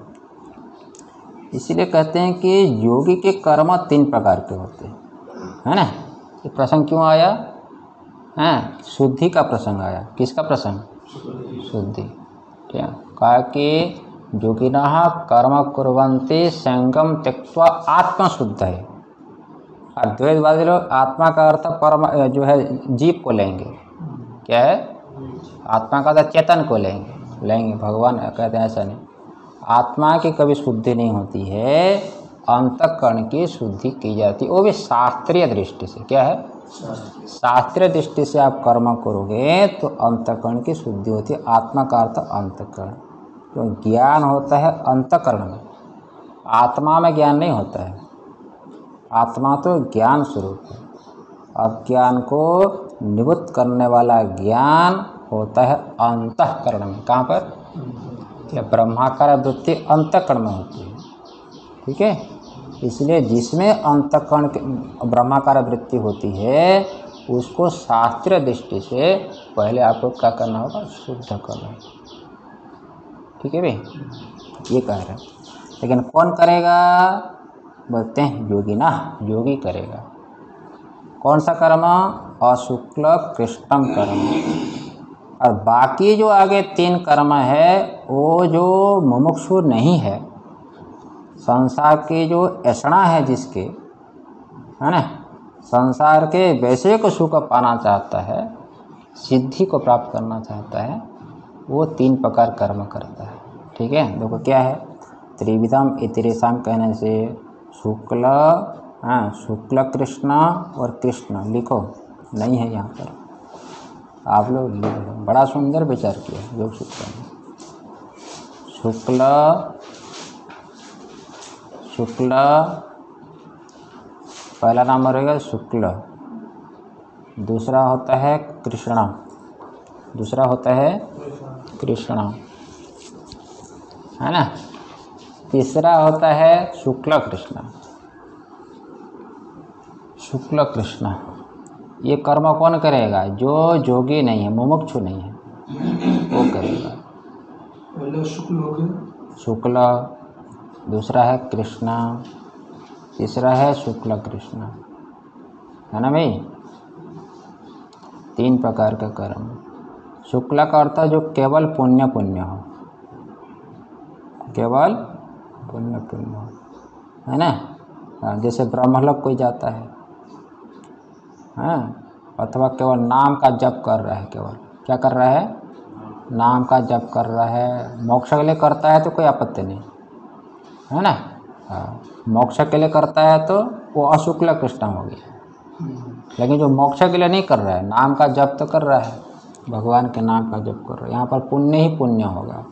[SPEAKER 1] इसीलिए कहते हैं कि योगी के कर्म तीन प्रकार के होते हैं, है ना। ये प्रसंग क्यों आया, हैं, शुद्धि का प्रसंग आया। किसका प्रसंग, शुद्धि, ठीक है। कहा कि योगिनः कर्म कुर्वन्ति संगम त्यक्त्वा आत्मशुद्ध है। और द्वैतवादी लोग आत्मा का अर्थ परम जो है जीव को लेंगे, क्या है, आत्मा का अर्थ चेतन को लेंगे लेंगे भगवान कहते हैं ऐसा नहीं, आत्मा की कभी शुद्धि नहीं होती है, अंतःकरण की शुद्धि की जाती है, वो भी शास्त्रीय दृष्टि से। क्या है, शास्त्रीय दृष्टि से आप कर्म करोगे तो अंतःकरण की शुद्धि होती है। आत्मा का अर्थ अंतःकरण, तो ज्ञान होता है अंतःकरण में, आत्मा में ज्ञान नहीं होता है। आत्मा तो ज्ञान स्वरूप है, अब ज्ञान को निवृत्त करने वाला ज्ञान होता है अंतःकरण में। कहाँ पर, क्या, ब्रह्माकार वृत्ति अंतःकरण में होती है, ठीक है। इसलिए जिसमें अंतःकरण ब्रह्माकार वृत्ति होती है उसको शास्त्रीय दृष्टि से पहले आपको क्या करना होगा, शुद्ध करना, ठीक है भाई, ये कह रहे हैं। लेकिन कौन करेगा, बोलते हैं योगी ना, योगी करेगा। कौन सा कर्म, अशुक्ल कृष्णम कर्म। और बाकी जो आगे तीन कर्म है वो जो मुमुक्षु नहीं है, संसार की जो ऐसा है जिसके, है ना, संसार के वैसे को सुख पाना चाहता है, सिद्धि को प्राप्त करना चाहता है, वो तीन प्रकार कर्म करता है, ठीक है। देखो क्या है, त्रिविधम इतरेशम कहने से शुक्ल, हाँ, शुक्ल कृष्ण और कृष्ण लिखो, नहीं है यहाँ पर, आप लोग लिख लो, बड़ा सुंदर विचार किया योग सूत्र में। शुक्ल, शुक्ल पहला नाम रहेगा शुक्ल, दूसरा होता है कृष्णा, दूसरा होता है कृष्णा, है ना, तीसरा होता है शुक्ल कृष्ण, शुक्ल कृष्ण। ये कर्म कौन करेगा, जो जोगी नहीं है, मुमुक्षु नहीं है, वो करेगा।
[SPEAKER 2] पहला शुक्ल हो गया,
[SPEAKER 1] शुक्ल, दूसरा है कृष्णा, तीसरा है शुक्ल कृष्ण, है ना भाई, तीन प्रकार का कर्म। शुक्ल का अर्थ जो केवल पुण्य पुण्य हो, केवल पुण्य पुण्य हो, है ना। जैसे ब्रह्मलोक कोई जाता है, हाँ, अथवा केवल नाम का जप कर रहा है, केवल क्या कर रहा है, नाम का जप कर रहा है, मोक्ष के लिए करता है तो कोई आपत्ति नहीं, है ना। हाँ, मोक्ष के लिए करता है तो वो अशुक्ल कृष्ण हो गया। लेकिन जो मोक्ष के लिए नहीं कर रहा है, नाम का जप तो कर रहा है, भगवान के नाम का जप कर रहा है, यहाँ पर पुण्य ही पुण्य होगा।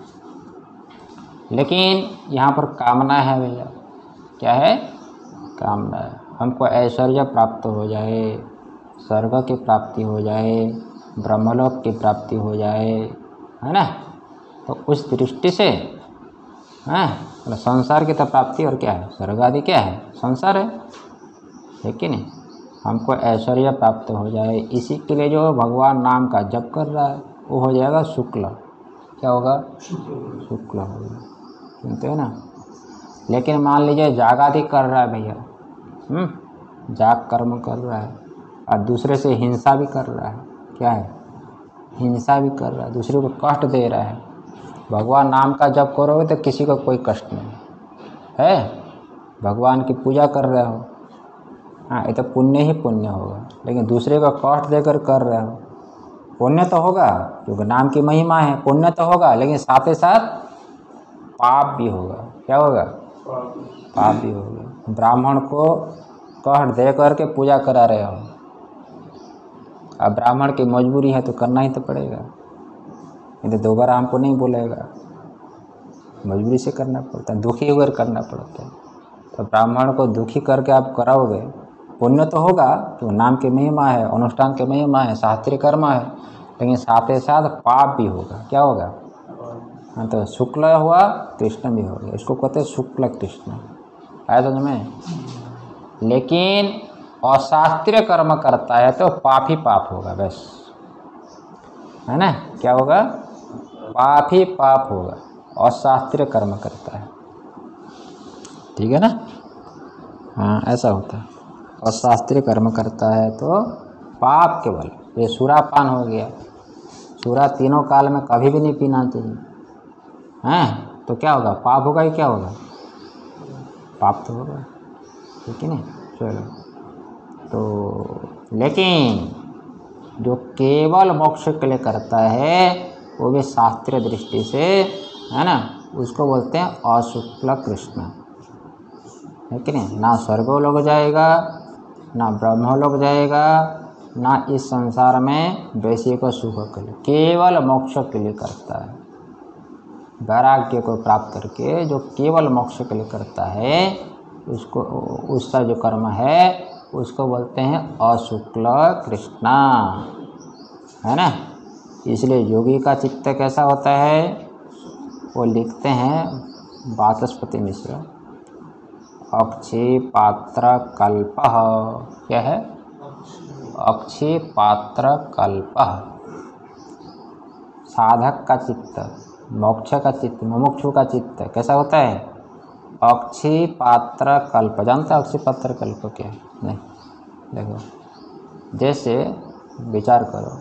[SPEAKER 1] लेकिन यहाँ पर कामना है भैया, क्या है, कामना है, हमको ऐश्वर्य प्राप्त हो जाए, स्वर्ग की प्राप्ति हो जाए, ब्रह्मलोक की प्राप्ति हो जाए, है ना। तो उस दृष्टि से, हाँ, मतलब संसार की तो प्राप्ति और क्या है, स्वर्ग आदि क्या है, संसार है, है कि नहीं। हमको ऐश्वर्य प्राप्त हो जाए, इसी के लिए जो भगवान नाम का जप कर रहा है वो हो जाएगा शुक्ल, क्या होगा, शुक्ल होगा, सुनते हो ना। लेकिन मान लीजिए जागादि कर रहा है भैया, जाग कर्म कर रहा है और दूसरे से हिंसा भी कर रहा है, क्या है, हिंसा भी कर रहा है, दूसरे को कष्ट दे रहा है। भगवान नाम का जप करोगे तो किसी को कोई कष्ट नहीं है, भगवान की पूजा कर रहे हो, हाँ, ये तो पुण्य ही पुण्य होगा, लेकिन दूसरे को कष्ट देकर कर रहे हो। पुण्य तो होगा क्योंकि नाम की महिमा है, पुण्य तो होगा, लेकिन साथ ही साथ पाप भी होगा। क्या होगा? पाप भी होगा। ब्राह्मण को कष्ट दे करके पूजा करा रहे हो, अब ब्राह्मण की मजबूरी है तो करना ही तो पड़ेगा, नहीं तो दोबारा हमको नहीं बोलेगा, मजबूरी से करना पड़ता है, दुखी होकर करना पड़ता है। तो ब्राह्मण को दुखी करके आप कराओगे, पुण्य तो होगा तो नाम की महिमा है, अनुष्ठान की महिमा है, शास्त्रीय कर्म है, लेकिन साथ ही साथ पाप भी होगा। क्या होगा? हाँ, तो शुक्ल हुआ कृष्ण भी हो गया, इसको कहते हैं शुक्ल कृष्ण। आया समझ में? लेकिन अशास्त्रीय कर्म करता है तो पाप ही पाप होगा, बस, है ना? क्या होगा? पाप ही पाप होगा, अशास्त्रीय कर्म करता है। ठीक है ना? हाँ, ऐसा होता है। अशास्त्रीय कर्म करता है तो पाप केवल, ये सुरापान हो गया, सुरा तीनों काल में कभी भी नहीं पीना चाहिए, हैं? तो क्या होगा? पाप होगा ही क्या होगा? पाप तो होगा, ठीक है ना? चलो, तो लेकिन जो केवल मोक्ष के लिए करता है वो भी शास्त्रीय दृष्टि से, है ना, उसको बोलते हैं अशुक्ल कृष्ण, है कि नहीं? ना स्वर्गलोक जाएगा, ना ब्रह्मलोक जाएगा, ना इस संसार में वैसे को सुख के लिए, केवल मोक्ष के लिए करता है। वैराग्य को प्राप्त करके जो केवल मोक्ष के लिए करता है उसको, उसका जो कर्म है उसको बोलते हैं अशुक्ल कृष्णा, है ना? इसलिए योगी का चित्त कैसा होता है वो लिखते हैं वाचस्पति मिश्र, अक्षी पात्र कल्पः। क्या है? अक्षी पात्र कल्पः। साधक का चित्त, मोक्ष का चित्त, मुमुक्षु का चित्त कैसा होता है? अक्षी पात्र कल्प। जानते हैं अक्षी पात्र कल्प क्या है? नहीं। देखो, जैसे विचार करो,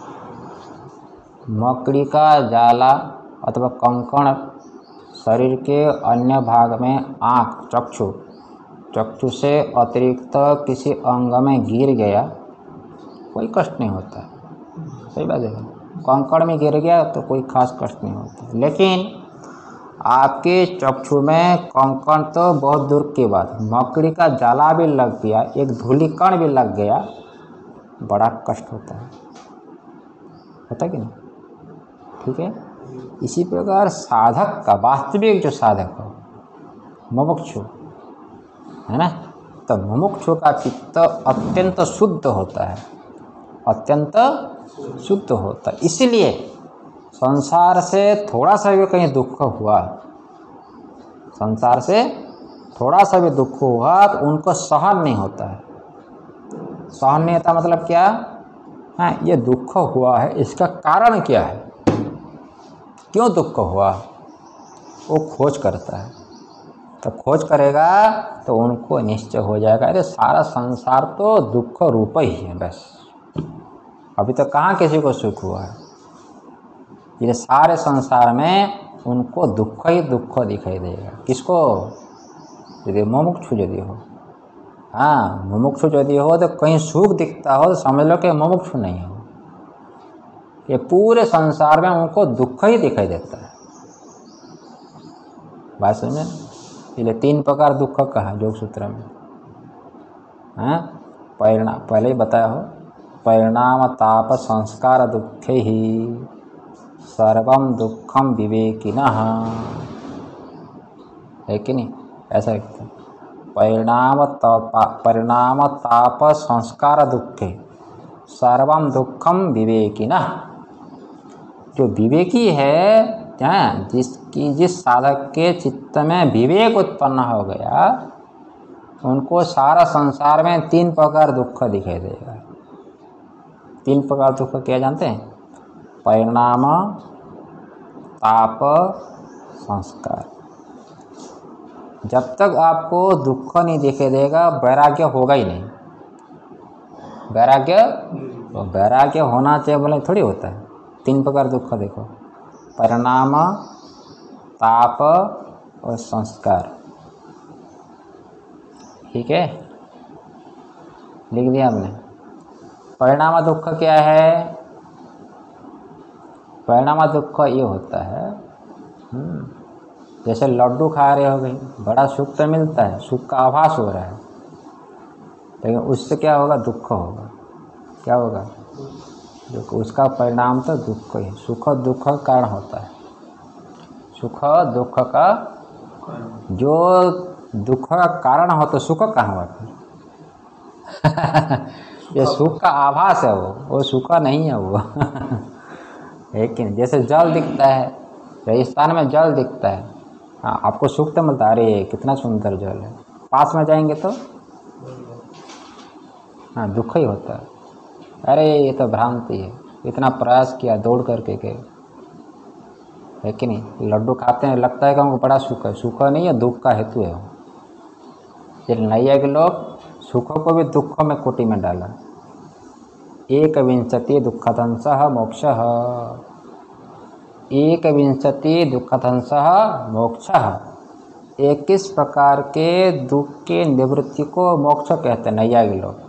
[SPEAKER 1] मकड़ी का जाला अथवा कंकण शरीर के अन्य भाग में आँख, चक्षु चक्षु से अतिरिक्त किसी अंग में गिर गया, कोई कष्ट नहीं होता। सही बात है। कंकड़ में गिर गया तो कोई खास कष्ट नहीं होता, लेकिन आपके चक्षु में कंकड़ तो बहुत दूर की बात, मकड़ी का जाला भी लग गया, एक धूलिकण भी लग गया, बड़ा कष्ट होता है, होता कि नहीं? ठीक है। इसी प्रकार साधक का, वास्तविक जो साधक हो, मुमुक्षु, है ना, तो मुमुक्षु का चित्त अत्यंत शुद्ध होता है, अत्यंत शुद्ध होता है। इसलिए संसार से थोड़ा सा भी कहीं दुख हुआ, संसार से थोड़ा सा भी दुख हुआ तो उनको सहन नहीं होता है। सहन नहीं होता मतलब क्या? हाँ, ये दुख हुआ है, इसका कारण क्या है, क्यों दुख हुआ, वो खोज करता है। तो खोज करेगा तो उनको निश्चय हो जाएगा, अरे सारा संसार तो दुख रूप ही है, बस अभी तक कहाँ किसी को सुख हुआ है। ये सारे संसार में उनको दुख ही दुख दिखाई देगा। किसको? यदि मुमुक्षु यदि हो, हाँ, मुमुक्षु यदि हो तो कहीं सुख दिखता हो तो समझ लो कि मुमुक्षु नहीं हो, ये पूरे संसार में उनको दुख ही दिखाई देता है। बात समझे? इसलिए तीन प्रकार दुख कहा योग सूत्र में, हाँ, परिणाम पहले ही बताया हो, परिणाम ताप संस्कार दुखे ही सर्वम दुखम विवेकिनः, है कि नहीं? ऐसा लिखते हैं, परिणाम ताप परिणाम ताप संस्कार दुखे सर्वम दुखम विवेकिनः। जो विवेकी है, क्या, जिसकी जिस साधक के चित्त में विवेक उत्पन्न हो गया, उनको सारा संसार में तीन प्रकार दुख दिखाई देगा। तीन प्रकार दुख क्या जानते हैं? परिणाम, ताप, संस्कार। जब तक आपको दुख नहीं दिखाई देगा वैराग्य होगा ही नहीं। वैराग्य तो वैराग्य होना चाहिए बोले थोड़ी होता है। तीन प्रकार दुख देखो, परिणाम, ताप और संस्कार, ठीक है। लिख दिया आपने। परिणाम दुख क्या है? परिणाम दुख ये होता है, जैसे लड्डू खा रहे हो भाई, बड़ा सुख तो मिलता है, सुख का आभास हो रहा है, लेकिन उससे क्या होगा? दुख होगा। क्या होगा? दुख। उसका परिणाम तो दुख ही। सुख दुख का कारण होता है। सुख दुख का, जो दुख का कारण हो तो सुख कहाँ हुआ फिर? ये सुख का आभास है, वो वो सुख नहीं है वो। है कि नहीं? जैसे जल दिखता है, रेगिस्तान में जल दिखता है, हाँ आपको सुख तो मिलता है, अरे कितना सुंदर जल है। पास में जाएंगे तो हाँ दुख ही होता है, अरे ये तो भ्रांति है, इतना प्रयास किया, दौड़ करके गए। है कि नहीं? लड्डू खाते हैं, लगता है कि हमको बड़ा सुख है, सुख नहीं है, दुख का हेतु है। ये नैयायिक लोग सुखों को भी दुखों में कोटि में डाला। एक विंशति दुःखतंसः मोक्षः, एक विंशति दुःखतंसः मोक्षः। इक्कीस प्रकार के दुख के निवृत्ति को मोक्ष कहते हैं नैयायिक लोग।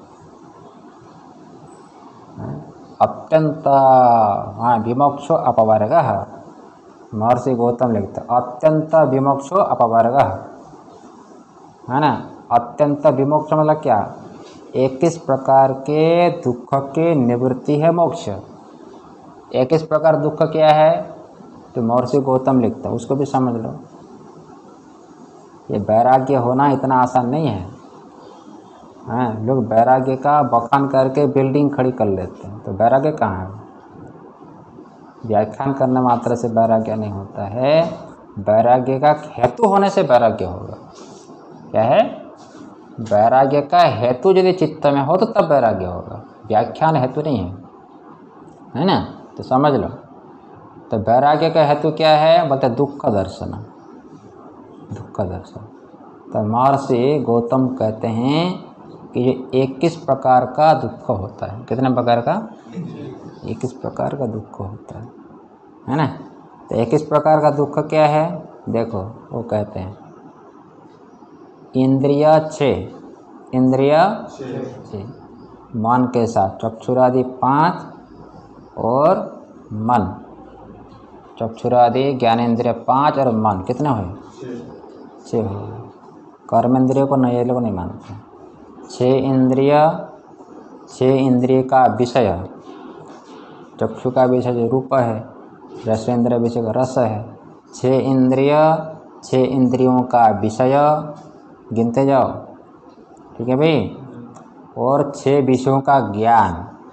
[SPEAKER 1] अत्यंत हाँ विमोक्षो अपवर्गः, महर्षि गौतम लिखते अत्यंत विमोक्षो अपवर्गः, है ना। अत्यंत विमोक्ष मतलब क्या? इक्कीस प्रकार के दुख के निवृत्ति है मोक्ष। इक्कीस प्रकार दुख क्या है तो महर्षि गौतम लिखता, उसको भी समझ लो। ये वैराग्य होना इतना आसान नहीं है। हाँ, लोग वैराग्य का बखान करके बिल्डिंग खड़ी कर लेते हैं, तो वैराग्य कहाँ है? व्याख्यान करने मात्र से वैराग्य नहीं होता है, वैराग्य का हेतु होने से वैराग्य होगा। क्या है? वैराग्य का हेतु यदि चित्त में हो तो तब वैराग्य होगा, व्याख्यान हेतु नहीं है, है ना। तो समझ लो, तो वैराग्य का हेतु क्या है? बोलते दुख का दर्शन, दुख का दर्शन। तो महर्षि गौतम कहते हैं कि ये इक्कीस प्रकार का दुख होता है। कितने प्रकार का? इक्कीस प्रकार का दुख होता है, है ना। तो इक्कीस प्रकार का दुख क्या है? देखो वो कहते हैं इंद्रिय छः, इंद्रिय छः, मन के साथ चक्षुरादि पाँच और मन, चक्षुरादि ज्ञानेंद्रिय पाँच और मन कितने हुए? छः हो। कर्मेंद्रियों को नहीं, ये लोग नहीं मानते। छः इंद्रिय, छः इंद्रिय का विषय, चक्षु का विषय जो रूप है, रसेंद्रिय विषय का रस है। छः इंद्रिय, छः इंद्रियों का विषय गिनते जाओ, ठीक है भाई। और छः विषयों का ज्ञान,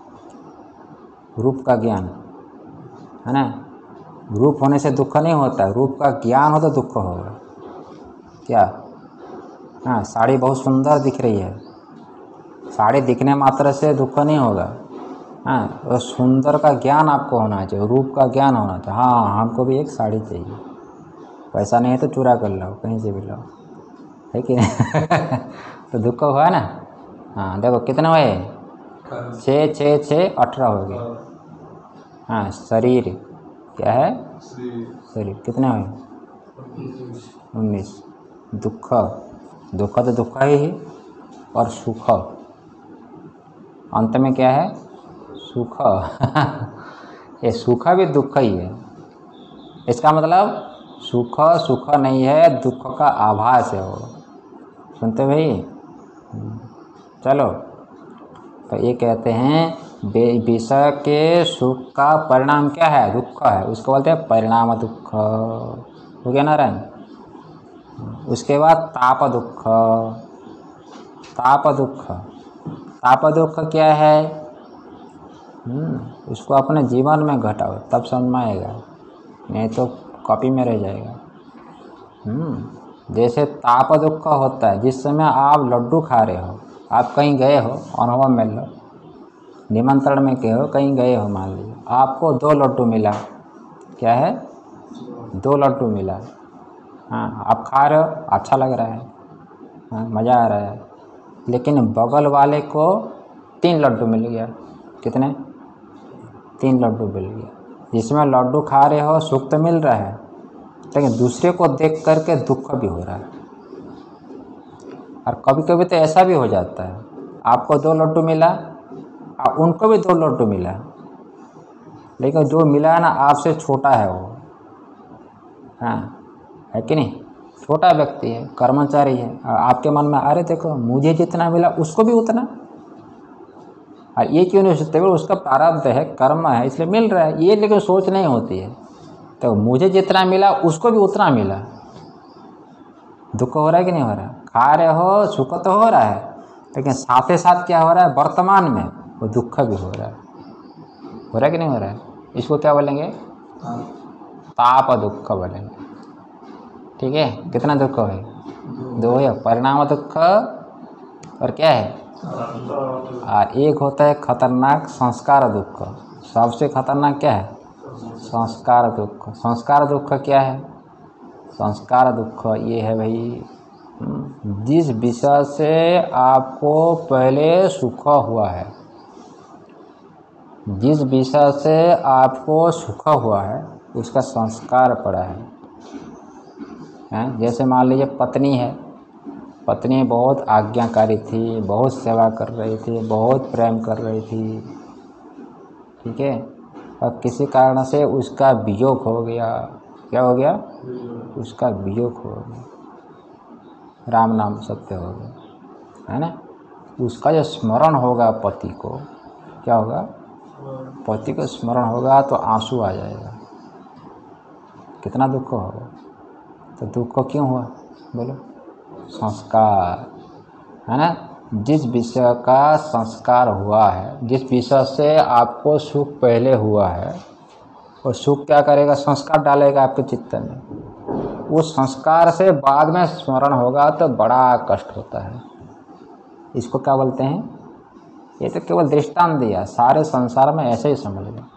[SPEAKER 1] रूप का ज्ञान, है ना। रूप होने से दुख नहीं होता, रूप का ज्ञान हो तो दुख होगा। क्या? हाँ, साड़ी बहुत सुंदर दिख रही है, साड़ी दिखने मात्र से दुख नहीं होगा। हाँ, और सुंदर का ज्ञान आपको होना चाहिए, रूप का ज्ञान होना चाहिए। हाँ, हमको भी एक साड़ी चाहिए, पैसा नहीं है तो चुरा कर लो, कहीं से भी लो, है कि नहीं। तो दुख हुआ ना। हाँ देखो कितना हुए? छः छः छः अठारह हो गए। हाँ, शरीर क्या है? शरीर कितने हुए? उन्नीस। दुख, दुख तो दुख ही है, और सुख अंत में क्या है? सुख। ये सुख भी दुख ही है। इसका मतलब सुख सुख नहीं है, दुख का आभास है वो। सुनते भाई? चलो, तो ये कहते हैं विषय के सुख का परिणाम क्या है? दुख है, उसको बोलते हैं परिणाम दुख। हो गया नारायण। उसके बाद ताप दुख, ताप दुख, ताप दुख क्या है? उसको अपने जीवन में घटाओ तब समझ में आएगा, नहीं तो कॉपी में रह जाएगा। जैसे ताप दुख होता है जिस समय आप लड्डू खा रहे हो, आप कहीं गए हो, अनुभव में लो, निमंत्रण में गए हो, कहीं गए हो, मान लीजिए आपको दो लड्डू मिला। क्या है? दो लड्डू मिला। हाँ, आप खा रहे हो, अच्छा लग रहा है, हाँ मज़ा आ रहा है, लेकिन बगल वाले को तीन लड्डू मिल गया। कितने? तीन लड्डू मिल गया। जिसमें लड्डू खा रहे हो सुख तो मिल रहा है, लेकिन दूसरे को देख करके दुख भी हो रहा है। और कभी कभी तो ऐसा भी हो जाता है, आपको दो लड्डू मिला और उनको भी दो लड्डू मिला, लेकिन जो मिला है ना आपसे छोटा है वो, हाँ है कि नहीं, छोटा व्यक्ति है, कर्मचारी है। आपके मन में अरे देखो मुझे जितना मिला उसको भी उतना, और ये क्यों नहीं हो सकते, उसका प्रारब्ध है, कर्म है, इसलिए मिल रहा है ये, लेकिन सोच नहीं होती है। तो मुझे जितना मिला उसको भी उतना मिला, दुख हो रहा है कि नहीं हो रहा है? खा रहे हो सुख तो हो रहा है, लेकिन साथ ही साथ क्या हो रहा है वर्तमान में, वो दुख भी हो रहा है। हो रहा है कि नहीं हो रहा है? इसको क्या बोलेंगे? ताप दुख बोलेंगे। ठीक है, कितना दुख है? दो है, परिणाम दुख और क्या है, और एक होता है खतरनाक संस्कार दुख। सबसे खतरनाक क्या है? संस्कार दुख। संस्कार दुख क्या है? संस्कार दुख ये है भाई, जिस विषय से आपको पहले सुख हुआ है, जिस विषय से आपको सुख हुआ है उसका संस्कार पड़ा है, हैं? जैसे मान लीजिए पत्नी है, पत्नी बहुत आज्ञाकारी थी, बहुत सेवा कर रही थी, बहुत प्रेम कर रही थी, ठीक है, और किसी कारण से उसका वियोग हो गया। क्या हो गया? उसका वियोग हो गया, राम नाम सत्य हो गया, है ना। उसका जो स्मरण होगा पति को, क्या होगा? पति को स्मरण होगा तो आंसू आ जाएगा, कितना दुख होगा। तो दुख क्यों हुआ बोलो? संस्कार, है ना। जिस विषय का संस्कार हुआ है, जिस विषय से आपको सुख पहले हुआ है, और सुख क्या करेगा? संस्कार डालेगा आपके चित्त में। उस संस्कार से बाद में स्मरण होगा तो बड़ा कष्ट होता है। इसको क्या बोलते हैं? ये तो केवल दृष्टांत दिया, सारे संसार में ऐसे ही समझ लो,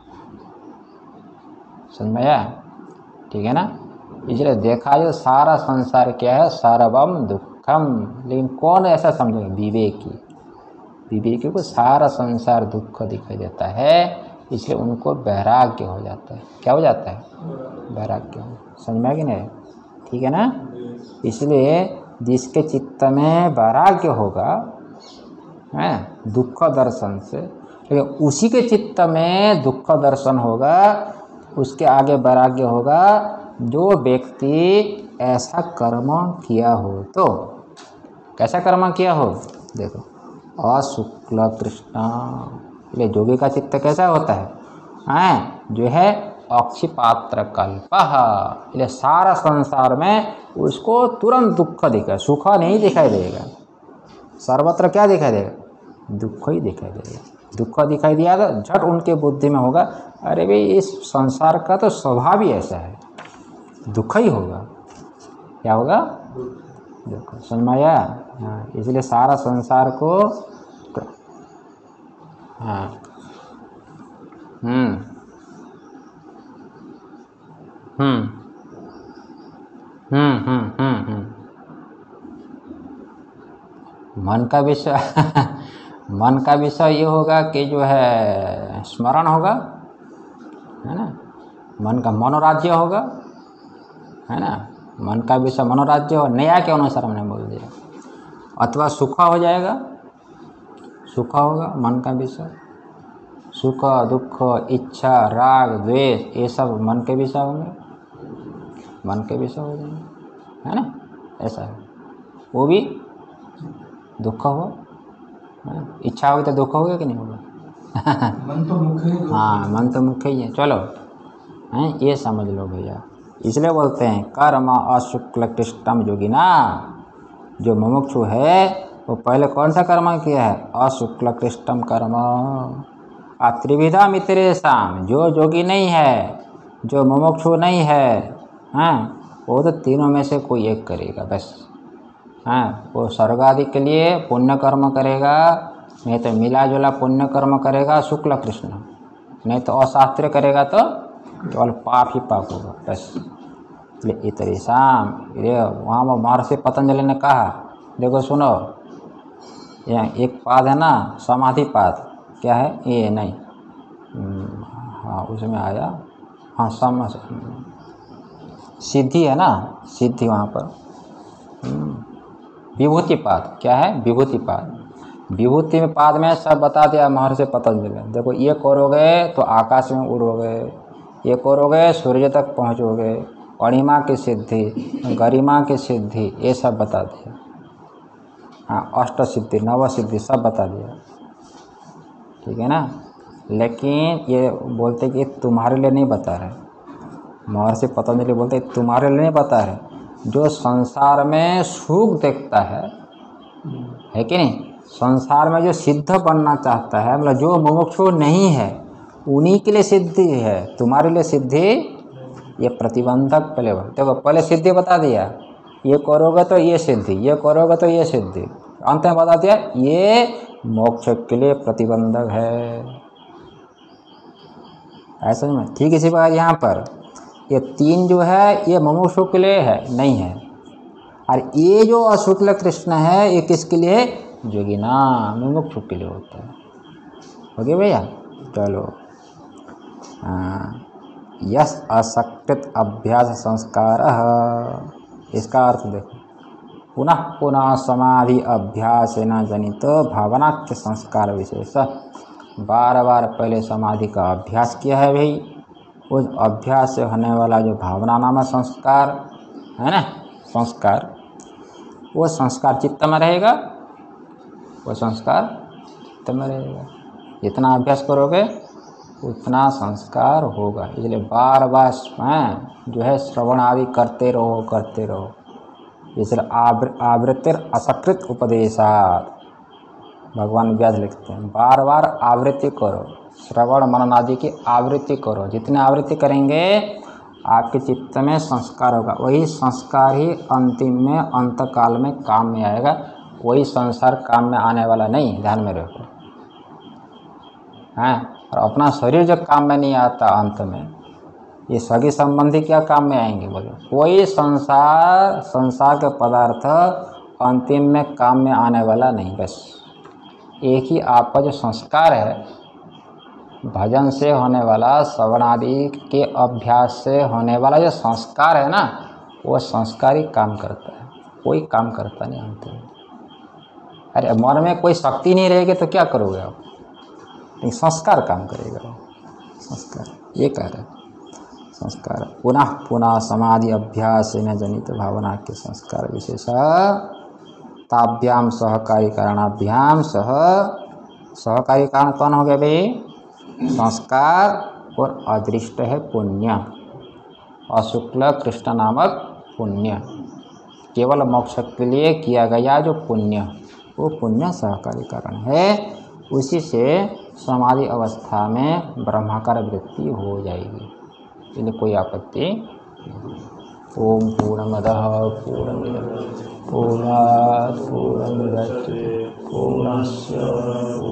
[SPEAKER 1] समझ में आया? ठीक है ना। इसलिए देखा जो सारा संसार क्या है? सर्वम दुखम। लेकिन कौन ऐसा समझेगा? विवेकी। विवेकी को सारा संसार दुख दिखाई देता है, इसलिए उनको वैराग्य हो जाता है। क्या हो जाता है? वैराग्य। समझ में आ गया नहीं? ठीक है ना। इसलिए जिसके चित्त में वैराग्य होगा, है दुख दर्शन से, लेकिन उसी के चित्त में दुख दर्शन होगा, उसके आगे वैराग्य होगा जो व्यक्ति ऐसा कर्म किया हो। तो कैसा कर्म किया हो? देखो, अशुक्ल कृष्ण, इसलिए जोगी का चित्त कैसा होता है? हैं जो है अक्षिपात्र कल्प, इसलिए सारा संसार में उसको तुरंत दुख दिखाए, सुख नहीं दिखाई देगा। सर्वत्र क्या दिखाई देगा? दुख ही दिखाई देगा। दुख दिखाई दिया तो झट उनके बुद्धि में होगा, अरे भाई इस संसार का तो स्वभाव ही ऐसा है, दुख ही होगा। क्या होगा? दुख। समझ में आया? हाँ, इसलिए सारा संसार को, हाँ, हम्म हम्म हम्म हम्म हम्म हम्म मन का विषय मन का विषय ये होगा कि जो है स्मरण होगा, है ना। मन का मनोराज्य होगा, है ना। मन का विषय मनोराज्य हो, नया के अनुसार हमने बोल दिया। अथवा सुख हो जाएगा, सुख होगा मन का विषय। सुख दुख इच्छा राग द्वेष ये सब मन के विषय होंगे, मन के विषय हो जाएंगे, है ना। ऐसा है, वो भी दुख हो, इच्छा होगी तो दुख होगा कि नहीं होगा?
[SPEAKER 2] मन तो मुख्य है।
[SPEAKER 1] हाँ, मन तो मुख्य ही है। चलो, हैं ये समझ लो भैया। इसलिए बोलते हैं कर्म अशुक्ल कृष्णम योगिना। जो मुमुक्षु है वो पहले कौन सा कर्म किया है? अशुक्ल कृष्णम कर्म। आ त्रिविधा मित्रेशाम, जो योगी नहीं है, जो मुमुक्षु नहीं है, हैं वो तो तीनों में से कोई एक करेगा बस। हाँ, वो स्वर्ग आदि के लिए पुण्य कर्म करेगा, नहीं तो मिला जुला पुण्य कर्म करेगा शुक्ल कृष्ण, नहीं तो अशास्त्रीय करेगा तो केवल पाप ही पाप होगा बस। इसलिए इतरेशाम, ये वहाँ वो महर्षि पतंजलि ने कहा, देखो सुनो, यहाँ एक पाद है ना समाधि पाद, क्या है ये? नहीं, हाँ उसमें आया, हाँ सम सिद्धि है ना, सिद्धि वहाँ पर विभूतिपाद, क्या है? विभूतिपाद। विभूति में पाद में सब बता दिया महर्षि पतंजलि ने। देखो ये करोगे तो आकाश में उड़ोगे, ये करोगे सूर्य तक पहुँचोगे, अणिमा की सिद्धि, गरिमा की सिद्धि, ये सब बता दिया। हाँ, अष्ट सिद्धि, नव सिद्धि सब बता दिया, ठीक है ना। लेकिन ये बोलते कि तुम्हारे लिए नहीं बता रहे, महर्षि पतंजलि बोलते तुम्हारे लिए नहीं बता रहे। जो संसार में सुख देखता है है कि नहीं, संसार में जो सिद्ध बनना चाहता है, मतलब जो मुमुक्षु नहीं है, उन्हीं के लिए सिद्धि है। तुम्हारे लिए सिद्धि ये प्रतिबंधक पहले देखो, पहले सिद्धि बता दिया, ये करोगे तो ये सिद्धि, ये करोगे तो ये सिद्धि, अंत में बता दिया ये मोक्ष के लिए प्रतिबंधक है। ऐसा में ठीक इसी बात यहाँ पर ये तीन जो है ये मुमुक्षु के लिए है, नहीं है। और ये जो अशुक्ल कृष्ण है ये किसके लिए, जोगिना मुमुक्षु के लिए होता है। ओके भैया, चलो। यस असकृत अभ्यास संस्कार, इसका अर्थ देखो, पुनः पुनः समाधि अभ्यास न जनित भावनाख्य संस्कार विशेष। बार बार पहले समाधि का अभ्यास किया है भाई, उस अभ्यास से होने वाला जो भावना नामक संस्कार है ना, संस्कार, वो संस्कार चित्त में रहेगा, वो संस्कार चित्त में रहेगा। जितना अभ्यास करोगे उतना संस्कार होगा। इसलिए बार बार हैं जो है श्रवण आदि करते रहो करते रहो। इसलिए आव आवृत्तिर असकृत उपदेशात, भगवान व्यास लिखते हैं, बार बार आवृत्ति करो, श्रवण मनन आदि की आवृत्ति करो। जितने आवृत्ति करेंगे आपके चित्त में संस्कार होगा, वही संस्कार ही अंतिम में अंत काल में काम में आएगा। वही संसार काम में आने वाला नहीं, ध्यान में रखो। हैं, और अपना शरीर जब काम में नहीं आता अंत में, ये सगी संबंधी क्या काम में आएंगे बोलो। कोई संसार संसार के पदार्थ अंतिम में काम में आने वाला नहीं। बस एक ही आपका जो संस्कार है, भजन से होने वाला, श्रवण आदि के अभ्यास से होने वाला जो संस्कार है ना, वो संस्कार ही काम करता है, कोई काम करता नहीं अंत में। अरे मन में कोई शक्ति नहीं रहेगी तो क्या करोगे आप, लेकिन संस्कार काम करेगा। संस्कार ये कह रहे संस्कार, पुनः पुनः समाधि अभ्यास न जनित भावना के संस्कार विशेष ताभ्याम सहकारी कारणाभ्याम सह। सहकारी कारण कौन हो गए भाई, संस्कार और अदृष्ट है पुण्य, अशुक्ल कृष्ण नामक पुण्य। केवल मोक्ष के लिए किया गया जो पुण्य, वो पुण्य सहकारी कारण है। उसी से समाधि अवस्था में ब्रह्माकार वृत्ति हो जाएगी, इसलिए कोई आपत्ति नहीं। ओम पूर्णमदः पूर्णमिदं पूर्णात् पूर्णमुदच्यते पूर्णस्य